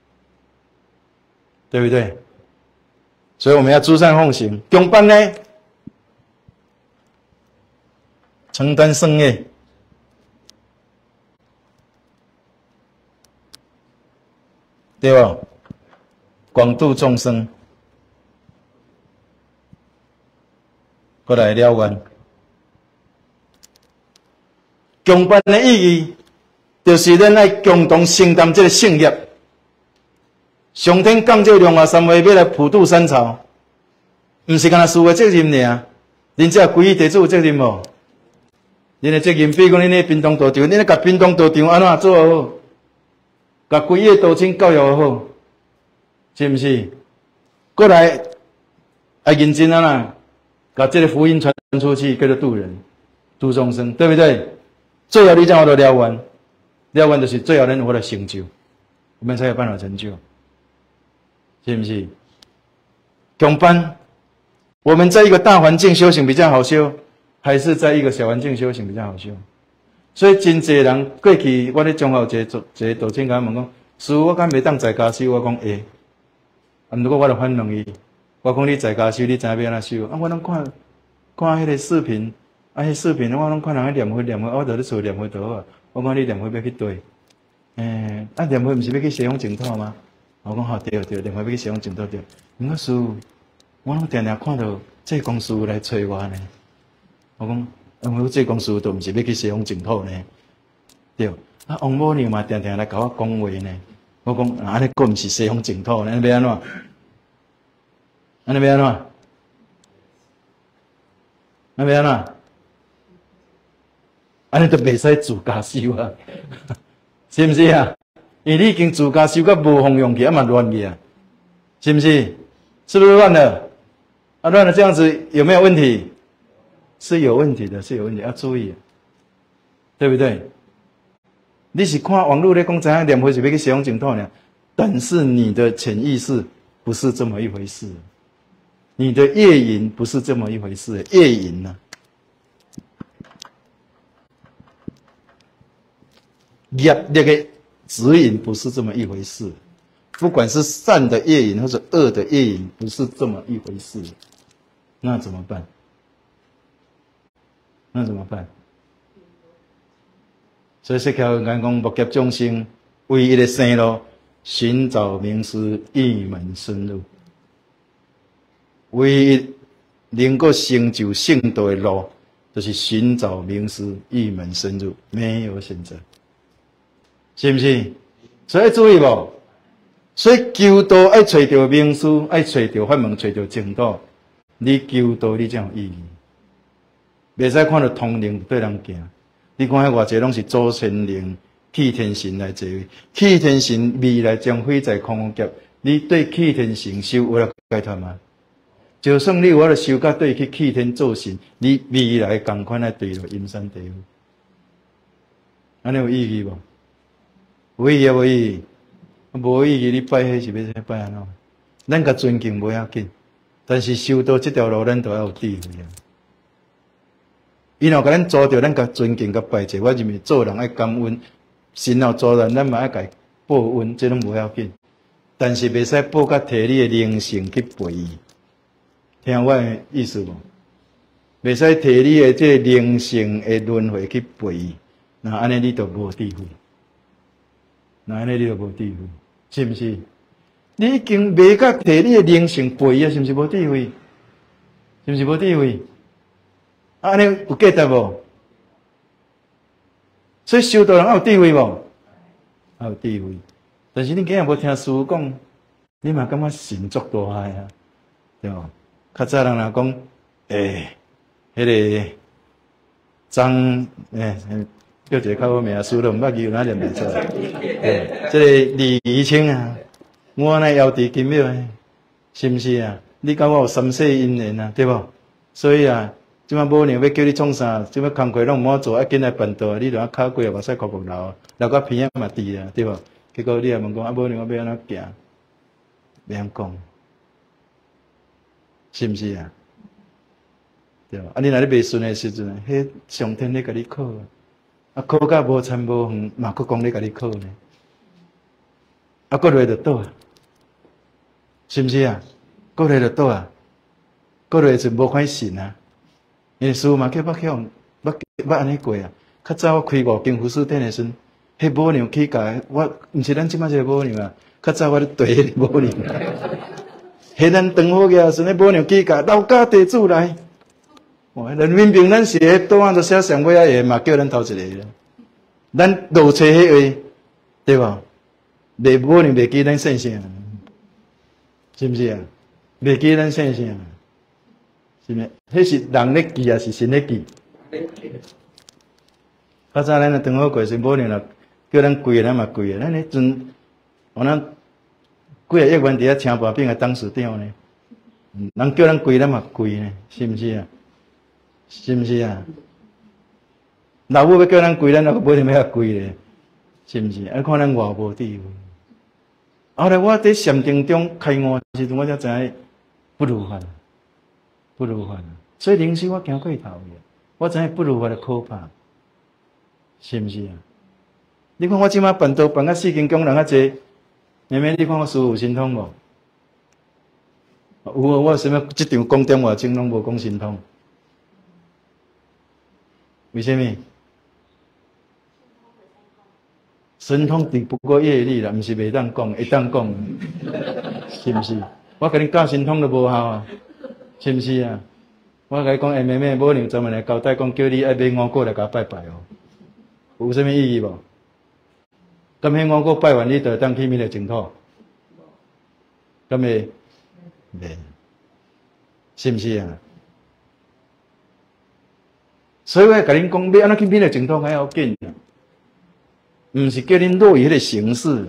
对不对？所以我们要诸善奉行，共办呢，承担圣业，对吧？广度众生，过来了愿。共办的意义，就是咱爱共同承担这个圣业。上天降这龙华三位要来普渡三朝，毋是干那师父的责任尔，恁这皈依弟子有责任无？恁的责任，比如讲恁咧滨东道场，恁咧甲滨东道场安怎做好？甲皈依道亲教育好，是毋是？过来爱认真啊啦，甲这个福音传出去，叫做度人、度众生，对不对？最后你才有了了愿，了愿就是最后咱有了成就，我们才有办法成就。是不是？共班，我们在一个大环境修行比较好修，还是在一个小环境修行比较好修？所以真侪人过去，我咧中华有一个一个道亲甲我问讲，师父我敢袂当在家修？我讲会。啊，如果我就反问伊，我讲你在家修，你知影要安怎修？啊，我拢看看迄个视频，啊，迄视频我拢看人去念佛念佛，我伫咧厝念佛就好啊。我讲你念佛要去对，诶、欸，啊念佛毋是要去西方净土吗？我讲好对对，另外要去西方净土对。毋过师父，我拢定定看到这公师父来找我呢。我讲，因为这公师父都毋是要去西方净土呢。对，啊王母娘嘛定定来甲我讲话呢。我讲，啊安尼个毋是西方净土呢，安尼要安怎？安尼要安怎？安尼要安怎？安尼都袂使自家修啊，是毋是啊？因为你已经自家修到无方向去，啊嘛乱去啊，是不是？是不是乱了？啊乱了这样子有没有问题？是有问题的，是有问题，要注意，对不对？你是看网络咧讲怎样念佛是要去西方净土呢？但是你的潜意识不是这么一回事，你的业淫不是这么一回事，业淫呢、啊，业那个。指引不是这么一回事，不管是善的业引或者恶的业引，不是这么一回事。那怎么办？那怎么办？所以释迦文讲讲，目劫众生唯一的生路，寻找名师一门深入。唯一能够成就圣道的路，就是寻找名师一门深入，没有选择。是不是？所以注意无？所以求道爱找到名师，爱找到法门，找到净土。你求道你才有意义。袂使看到通灵对人行。你看迄偌济拢是祖先灵、气天神来坐位，气天神未来将会在空空劫。你对气天神修有了解脱吗？就算你有了修到对去气天做神，你未来共款来对落阴山地狱，安尼有意义无？有意义无意义？无意义，你拜迄是要使拜安怎？咱甲尊敬无要紧，但是修道这条路，咱都要有智慧啊。伊若甲咱做着，咱甲尊敬甲拜者，我认为做人爱感恩，神若做人，咱嘛爱甲报恩，这拢无要紧。但是袂使报甲摕你的灵性去陪伊，听我的意思无？袂使摕你的这灵性的轮回去陪伊。 那安尼你就无智慧，那安尼你就无智慧，是毋是？你已经未甲摕你的灵性背啊，是毋是无智慧？是毋是无智慧？啊，安尼有价值无？所以修道人要有智慧无？要有智慧。但是你今日无听师父讲，你嘛感觉神足大海啊，对无？较早人若讲，诶、欸，迄、那个张诶。欸叫一个较好名，输都毋捌记有哪念袂出来。诶，即、这个李宜清啊，我那遥伫金庙诶，是毋是啊？你甲我有三世因缘啊，对无？所以啊，即摆母娘要叫你创啥，即摆工课拢毋好做，啊紧来办道，你著啊骹过啊，目屎哭哭流，流到鼻仔嘛滴啊，对无？结果你也问讲啊，母娘我要安怎行？袂晓讲，是毋是啊？对无？啊，你若咧袂顺诶时阵，迄上天咧甲你考。啊，考甲无参无远，嘛佫讲咧甲你考呢，啊，佫落就倒啊，是毋是啊？佫落就倒啊，佫落就无款信啊。因为师父嘛叫捌向捌捌安尼过啊。较早我开五经佛书店诶时阵，迄母娘起价，我毋是咱即摆这个母娘啊，较早我咧对迄个母娘啊，迄咱长好个时阵，迄母娘起价，老家地主来。哦，人民病咱是迄档案都写上尾啊，下嘛叫咱头一个啦。咱落册迄位，对无？袂无能袂记咱姓啥，是毋是啊？袂记咱姓啥，是咪？迄是人咧记啊，是神咧记？较早咱咧长好过时，无能啦，叫咱跪咱嘛跪啊。咱迄阵，我咱几个亿元伫遐请跋饼诶董事长呢，人叫咱跪咱嘛跪呢，是毋是啊？是毋是啊？老母要叫咱跪，咱也无想要跪咧，是毋是？啊，看咱偌无智慧。后来我伫禅定中开悟时阵，我才知影不如法，不如法。所以灵修我行过头个，我知影不如法的可怕，是毋是啊？你看我即摆办道办甲四经讲人啊济，妹妹，你看我师父有神通无？有无？我想要即场讲点外钟拢无讲神通。为什么？神通只不过业力啦，毋是袂当讲，会当讲，是毋是？我甲你教神通都无效啊，是毋是啊？我甲你讲，哎妹妹，母娘专门来交代讲，叫你爱买五果来甲拜拜哦，有啥物意义无？咁迄五果拜完，你就当去弥勒净土，咁会袂？是毋是啊？所以我甲恁讲，要安怎去弥勒净土较要紧啊？毋是叫恁落于迄个形式，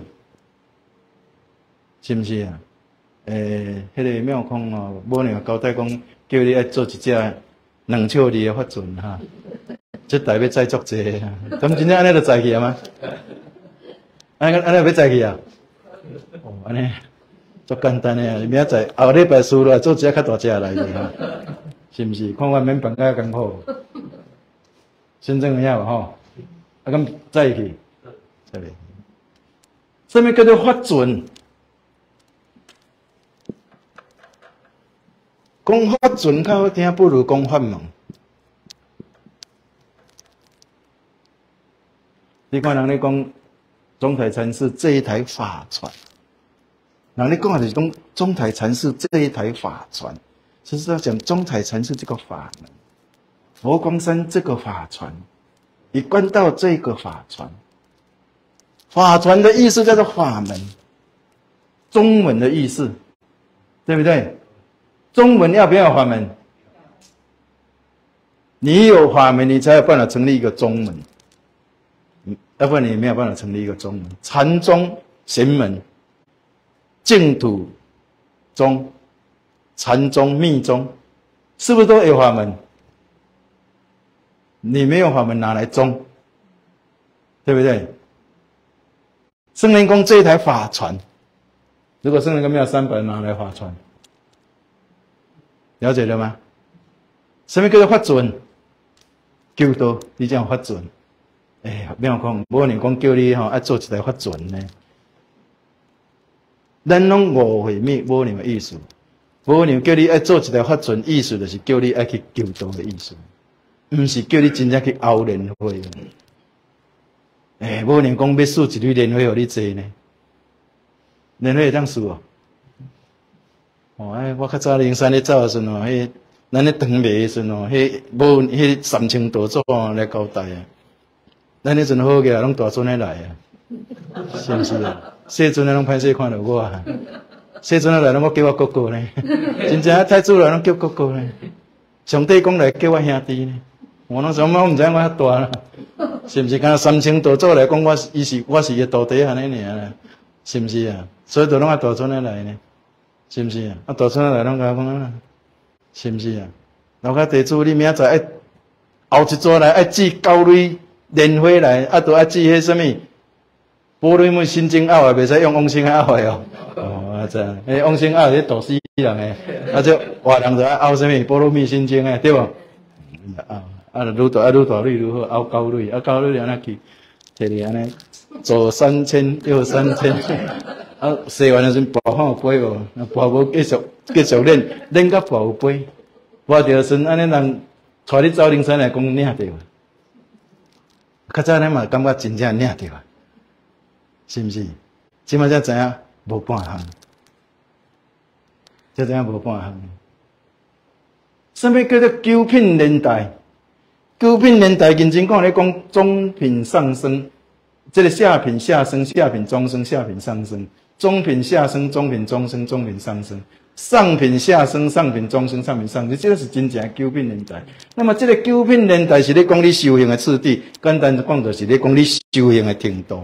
是毋是啊？诶、欸，迄、那个庙空哦，母娘交代讲，叫你爱做一只两笑字的法阵哈，这代要载足济啊！咁真正安尼就载去啊吗？安尼安尼要载去啊？哦，安尼足简单诶，明仔载后礼拜四来做一只较大只来着哈，是毋是？看我免办甲艰苦。先正遐嘛吼，啊咁再去，再来。什么叫做法准？讲法准较好听，不如讲法门。你看人咧讲中台禅师这一台法船，人咧讲的是讲中台禅师这一台法船，其实要讲中台禅师这个法门。佛光山这个法船，一贯到这个法船，法船的意思叫做法门，中文的意思，对不对？中文要不要有法门？你有法门，你才有办法成立一个中门，要不然你没有办法成立一个中门。禅宗、玄门、净土宗、禅宗、密宗，是不是都有法门？你没有法门哪来宗？对不对？圣人公这一台法船，如果圣人公没有三百，哪来法船？了解了吗？什么叫做法准？救道，你这样法准？哎呀，不要讲，无人讲叫你吼爱做一台法准呢。咱拢误会灭无人的意思，无人叫你爱做一台法准，意思就是叫你爱去救道的意思。毋是叫你真正去熬练会， 诶、欸，无能讲要输一蕊莲花互你坐呢，莲花会当输哦。哦，哎，我较早灵山咧走诶时阵哦，迄咱咧长卖诶时阵哦，迄无迄三清道祖来交代啊。咱迄阵好个拢大尊来来啊，是毋是啊？细尊诶拢歹势看到我啊，细尊来拢我叫我哥哥呢，真正太子来拢叫哥哥呢，上帝讲来叫我兄弟呢。我拢想我毋知影我遐大啦，是毋是？敢若三清道祖来讲，我伊是我是伊徒弟安尼尔啦，是毋是啊？所以就拢啊大尊来来呢，是毋是啊？啊大尊来拢甲我讲啊，是毋是啊？老甲地主，你明仔载爱后一撮来爱寄九蕊莲花来，啊，都爱寄迄什物玻璃木心经拗诶，袂使用往生拗诶哦。哦，啊知影，迄往生拗迄毒死人诶，啊这活人就爱拗什物波罗蜜心经诶，对无？啊。啊，愈大啊，愈大蕊愈好，熬九蕊，啊九蕊安尼去，摕哩安尼，左三千，右三千，啊，洗完的时阵跋好有杯无，跋无继续继续练，练到跋有杯，跋着时安尼人带你走灵山来讲领着，较早咱嘛感觉真正领着啊，是毋是？即摆才知影无半项，才知影无半项。什么叫做九品年代？九品年代认真讲咧讲中品上升，这个下品下升，下品中升，下品上升，中品下升，中品中升，中品上升，上品下升，上品中升，上品上升，这个是真正的九品年代。那么这个九品年代是咧讲你修行的次第，简单讲就是咧讲你修行的程度，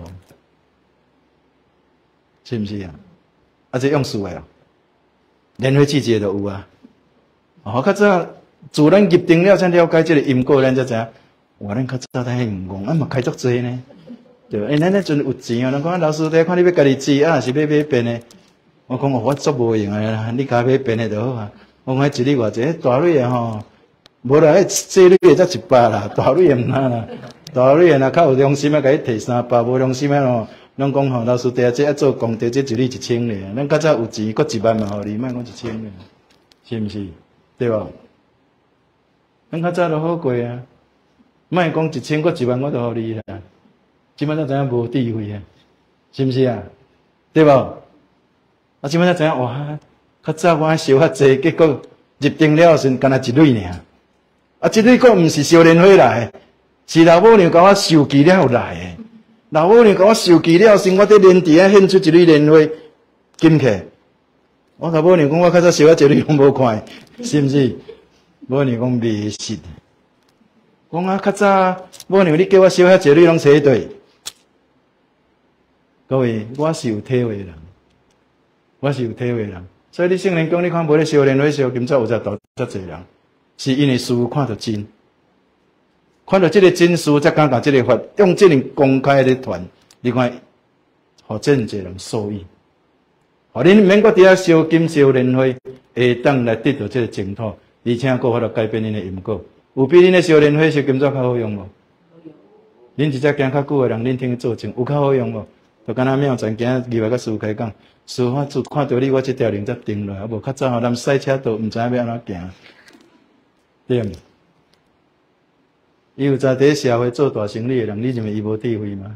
是毋是啊？啊，这用词的哦，莲花季节都有啊。哦，较早。自咱入定了，才了解这个因果，咱才知影。哇，咱较早太唔戆，啊嘛开足济呢。对，诶，咱迄阵有钱啊，人讲老师弟看你要家己煮啊，是要买便的。我讲我足无用诶啦，你家买便的就好啊。我讲迄一日偌济，大蕊诶吼，无啦，迄细蕊诶才一百啦，大蕊诶毋哪啦。大蕊诶若较有良心啊，甲伊摕三百；无良心啊吼，拢讲吼老师弟这一做功德，这一日一千咧。咱较早有钱，搁一万嘛互你，莫讲一千咧，是毋是？对无？咱较早都好过啊，莫讲一千，搁一万，我都互你啦。即摆才知影无智慧啊，是毋是啊？对无？啊，即摆才知影哇，较早我烧遐济，结果入定了时，干那一蕊尔。啊，一蕊佫毋是烧莲花来，是老母娘甲我受记了来诶。老母娘甲我受记了时，我伫莲池啊献出一蕊莲花金客。我甲母娘讲，我较早烧遐济蕊拢无看，是毋是？母娘讲袂信，讲啊较早母娘你叫我烧遐济，你拢找对。各位，我是有体会的人，我是有体会的人。所以你圣人讲，你看无咧烧莲花烧金纸，有才大遮济人，是因为师父看到真，看到这个真事，才敢甲这个法用这种公开的传，你看，互真济人受益。互恁免搁伫遐烧金烧莲花，会当来得到这个净土。而且搁法度改变恁的因果，有比恁的烧莲花烧金纸较好用无？恁一只行较久的人，恁听做证，有较好用无？就敢若妙禅今日入来甲师父开讲，师父自看到你，我这条灵才定落来，无较早吼，咱赛车道毋知影要安怎行，对毋？伊有在伫社会做大生意的人，你认为伊无智慧吗？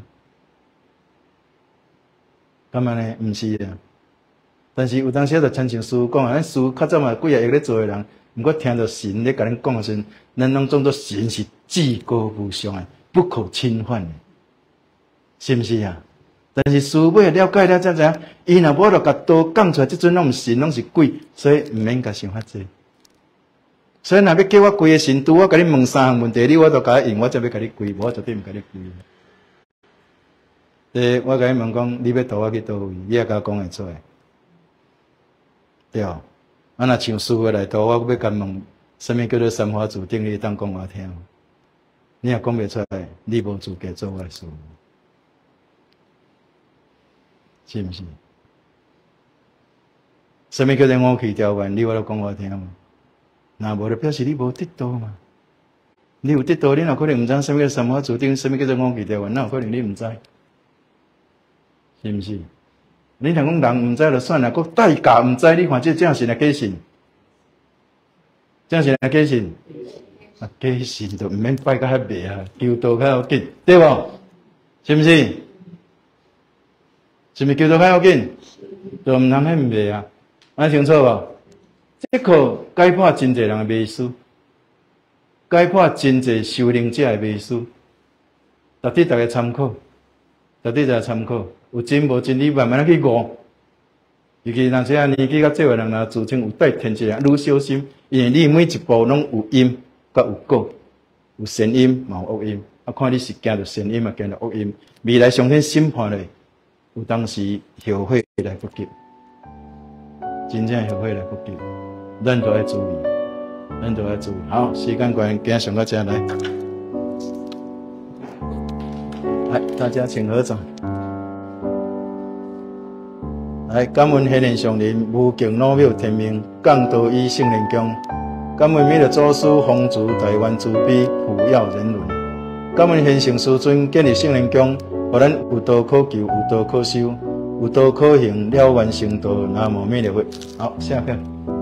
干嘛呢？毋是啊。但是有当时就亲像师父讲啊，咱师父较早嘛几啊亿咧做的人。毋过听到神咧甲咱讲的时阵，咱拢总做神是至高无上的，不可侵犯的，是毋是啊？但是师父了解了才知影，伊若无就甲刀讲出来，即阵拢毋是神，拢是鬼，所以毋免甲想遐济。所以若要叫我跪个神，拄我甲你问三项问题，你我都甲我应，我才要甲你跪，无我绝对毋甲你跪。诶，我甲你问讲，你要带我去倒位，你也甲我讲会出来，对。啊，若像师父来度，我要甲问，什么叫做三法自定？你当讲我听。你若讲袂出来，你无资格做我的师父，是毋是？什么叫做五气调缘？你我都讲我听嘛。若无就表示你无得道嘛。你有得道，你哪可能毋知什么叫三法自定？什么叫做五气调缘？哪有可能你毋知？是毋是？你若讲人毋知就算啦，佫代价毋知，你看这正是来假信，正是来假信，啊假信就毋免拜甲遐密啊，求道较要紧，对无？ 是毋是？是毋是求得较要紧？就毋通遐毋袂啊？安清楚无？这课解破真侪人的迷思，解破真侪修灵者的迷思，值得大家参考，值得大家参考。有真无真，你慢慢去悟。尤其若这啊年纪较少的人，若自称有带天机的，愈小心，因为你每一步拢有因，甲有果，有善因嘛有恶因，啊，看你是行着善因嘛，行着恶因，未来上天审判咧，有当时后悔来不及，真正后悔来不及，咱都要注意，咱都要注意。好，时间关系，今日上到这来，来，大家请合掌。来，感恩显灵上人，无敬老庙天命，降道依圣灵宫。感恩弥勒祖师弘主台湾慈悲，普耀人伦。感恩显圣师尊建立圣灵宫，互咱有道可求，有道可修，有道可行，了完成道。南无弥勒佛。好，下片。